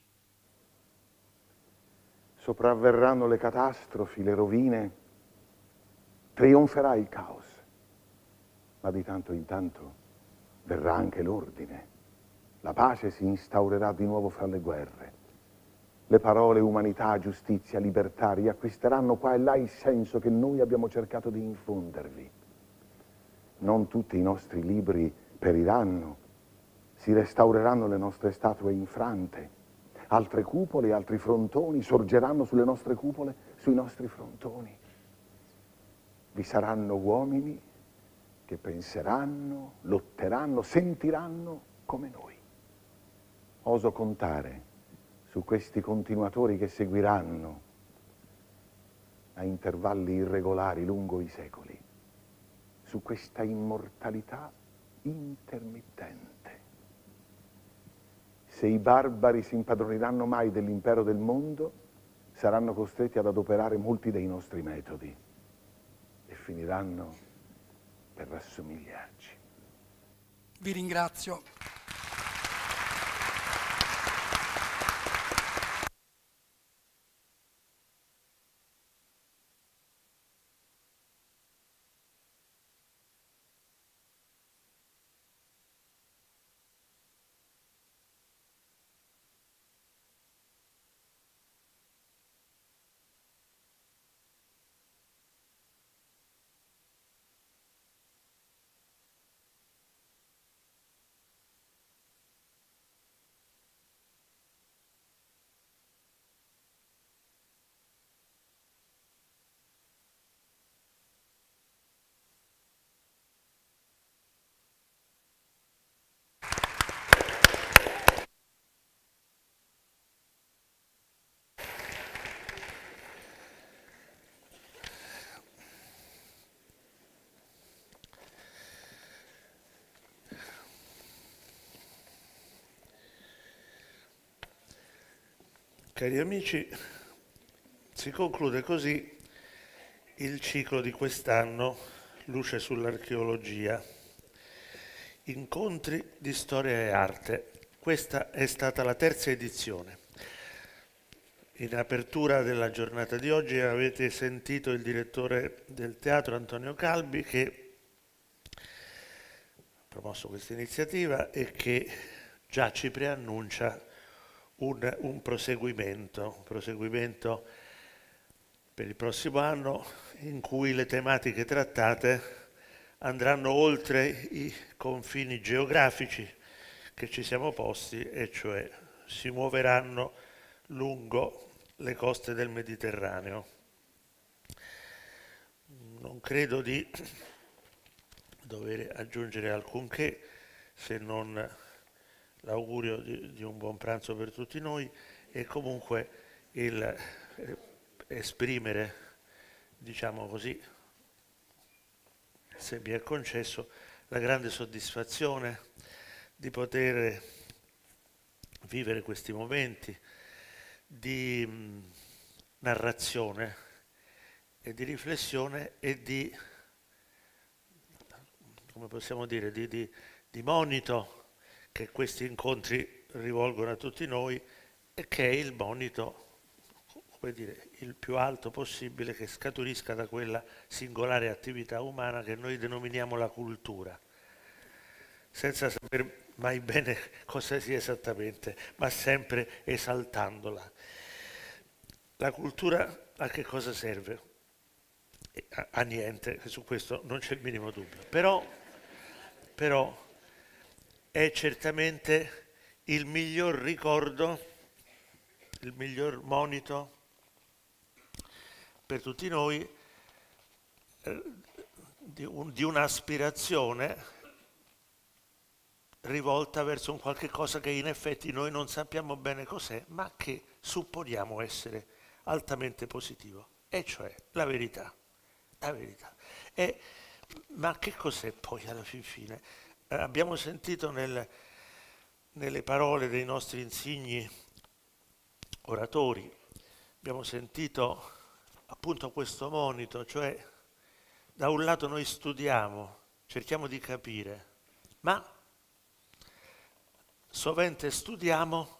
Sopravverranno le catastrofi, le rovine, trionferà il caos, ma di tanto in tanto verrà anche l'ordine. La pace si instaurerà di nuovo fra le guerre. Le parole umanità, giustizia, libertà riacquisteranno qua e là il senso che noi abbiamo cercato di infondervi. non tutti i nostri libri periranno, si restaureranno le nostre statue infrante, altre cupole, altri frontoni sorgeranno sulle nostre cupole, sui nostri frontoni. Vi saranno uomini che penseranno, lotteranno, sentiranno come noi. Oso contare su questi continuatori che seguiranno a intervalli irregolari lungo i secoli, su questa immortalità intermittente. Se i barbari si impadroniranno mai dell'impero del mondo, saranno costretti ad adoperare molti dei nostri metodi e finiranno per rassomigliarci. Vi ringrazio. Cari amici, si conclude così il ciclo di quest'anno, Luce sull'archeologia, incontri di storia e arte. Questa è stata la terza edizione. In apertura della giornata di oggi avete sentito il direttore del teatro Antonio Calbi che ha promosso questa iniziativa e che già ci preannuncia un proseguimento per il prossimo anno in cui le tematiche trattate andranno oltre i confini geografici che ci siamo posti, e cioè si muoveranno lungo le coste del Mediterraneo. Non credo di dover aggiungere alcunché se non l'augurio di un buon pranzo per tutti noi e comunque esprimere, diciamo così, se mi è concesso, la grande soddisfazione di poter vivere questi momenti di narrazione e di riflessione e di, come possiamo dire, di monito che questi incontri rivolgono a tutti noi e che è il monito, come dire, il più alto possibile che scaturisca da quella singolare attività umana che noi denominiamo la cultura, senza sapere mai bene cosa sia esattamente, ma sempre esaltandola. La cultura a che cosa serve? A niente, su questo non c'è il minimo dubbio, però è certamente il miglior ricordo, il miglior monito per tutti noi di un'aspirazione rivolta verso un qualche cosa che in effetti noi non sappiamo bene cos'è, ma che supponiamo essere altamente positivo, e cioè la verità. La verità. Ma che cos'è poi alla fin fine? Abbiamo sentito nelle parole dei nostri insigni oratori, abbiamo sentito appunto questo monito, cioè da un lato noi studiamo, cerchiamo di capire, ma sovente studiamo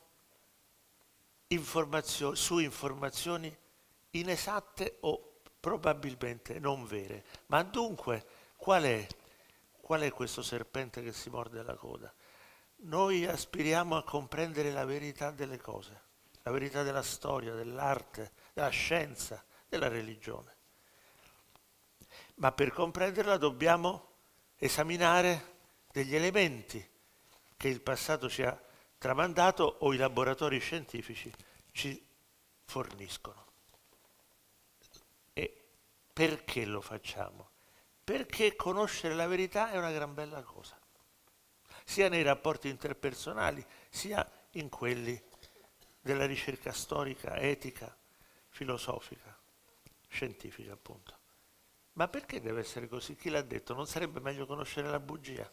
su informazioni inesatte o probabilmente non vere. Ma dunque qual è questo serpente che si morde la coda? Noi aspiriamo a comprendere la verità delle cose, la verità della storia, dell'arte, della scienza, della religione. Ma per comprenderla dobbiamo esaminare degli elementi che il passato ci ha tramandato o i laboratori scientifici ci forniscono. E perché lo facciamo? Perché conoscere la verità è una gran bella cosa, sia nei rapporti interpersonali, sia in quelli della ricerca storica, etica, filosofica, scientifica appunto. Ma perché deve essere così? Chi l'ha detto? Non sarebbe meglio conoscere la bugia?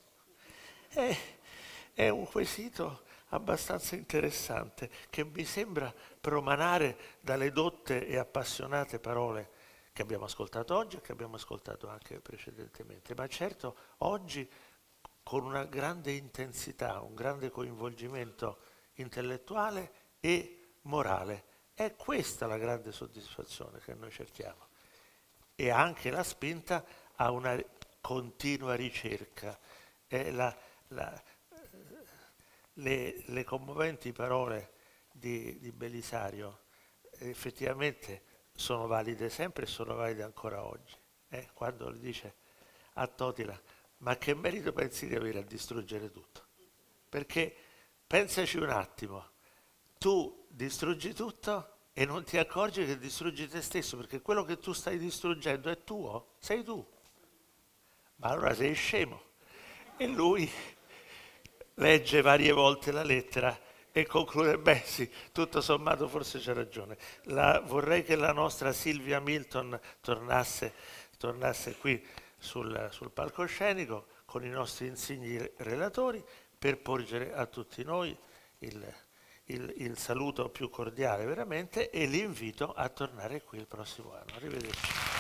È un quesito abbastanza interessante che mi sembra promanare dalle dotte e appassionate parole che abbiamo ascoltato oggi e che abbiamo ascoltato anche precedentemente, ma certo oggi con una grande intensità, un grande coinvolgimento intellettuale e morale. È questa la grande soddisfazione che noi cerchiamo e anche la spinta a una continua ricerca. Le commoventi parole di Belisario effettivamente sono valide sempre e sono valide ancora oggi. Quando gli dice a Totila: ma che merito pensi di avere a distruggere tutto? Perché pensaci un attimo, tu distruggi tutto e non ti accorgi che distruggi te stesso, perché quello che tu stai distruggendo è tuo, sei tu. Ma allora sei scemo. E lui legge varie volte la lettera e conclude: beh sì, tutto sommato forse c'è ragione. Vorrei che la nostra Silvia Milton tornasse qui sul palcoscenico con i nostri insigni relatori per porgere a tutti noi il saluto più cordiale veramente e l'invito a tornare qui il prossimo anno. Arrivederci.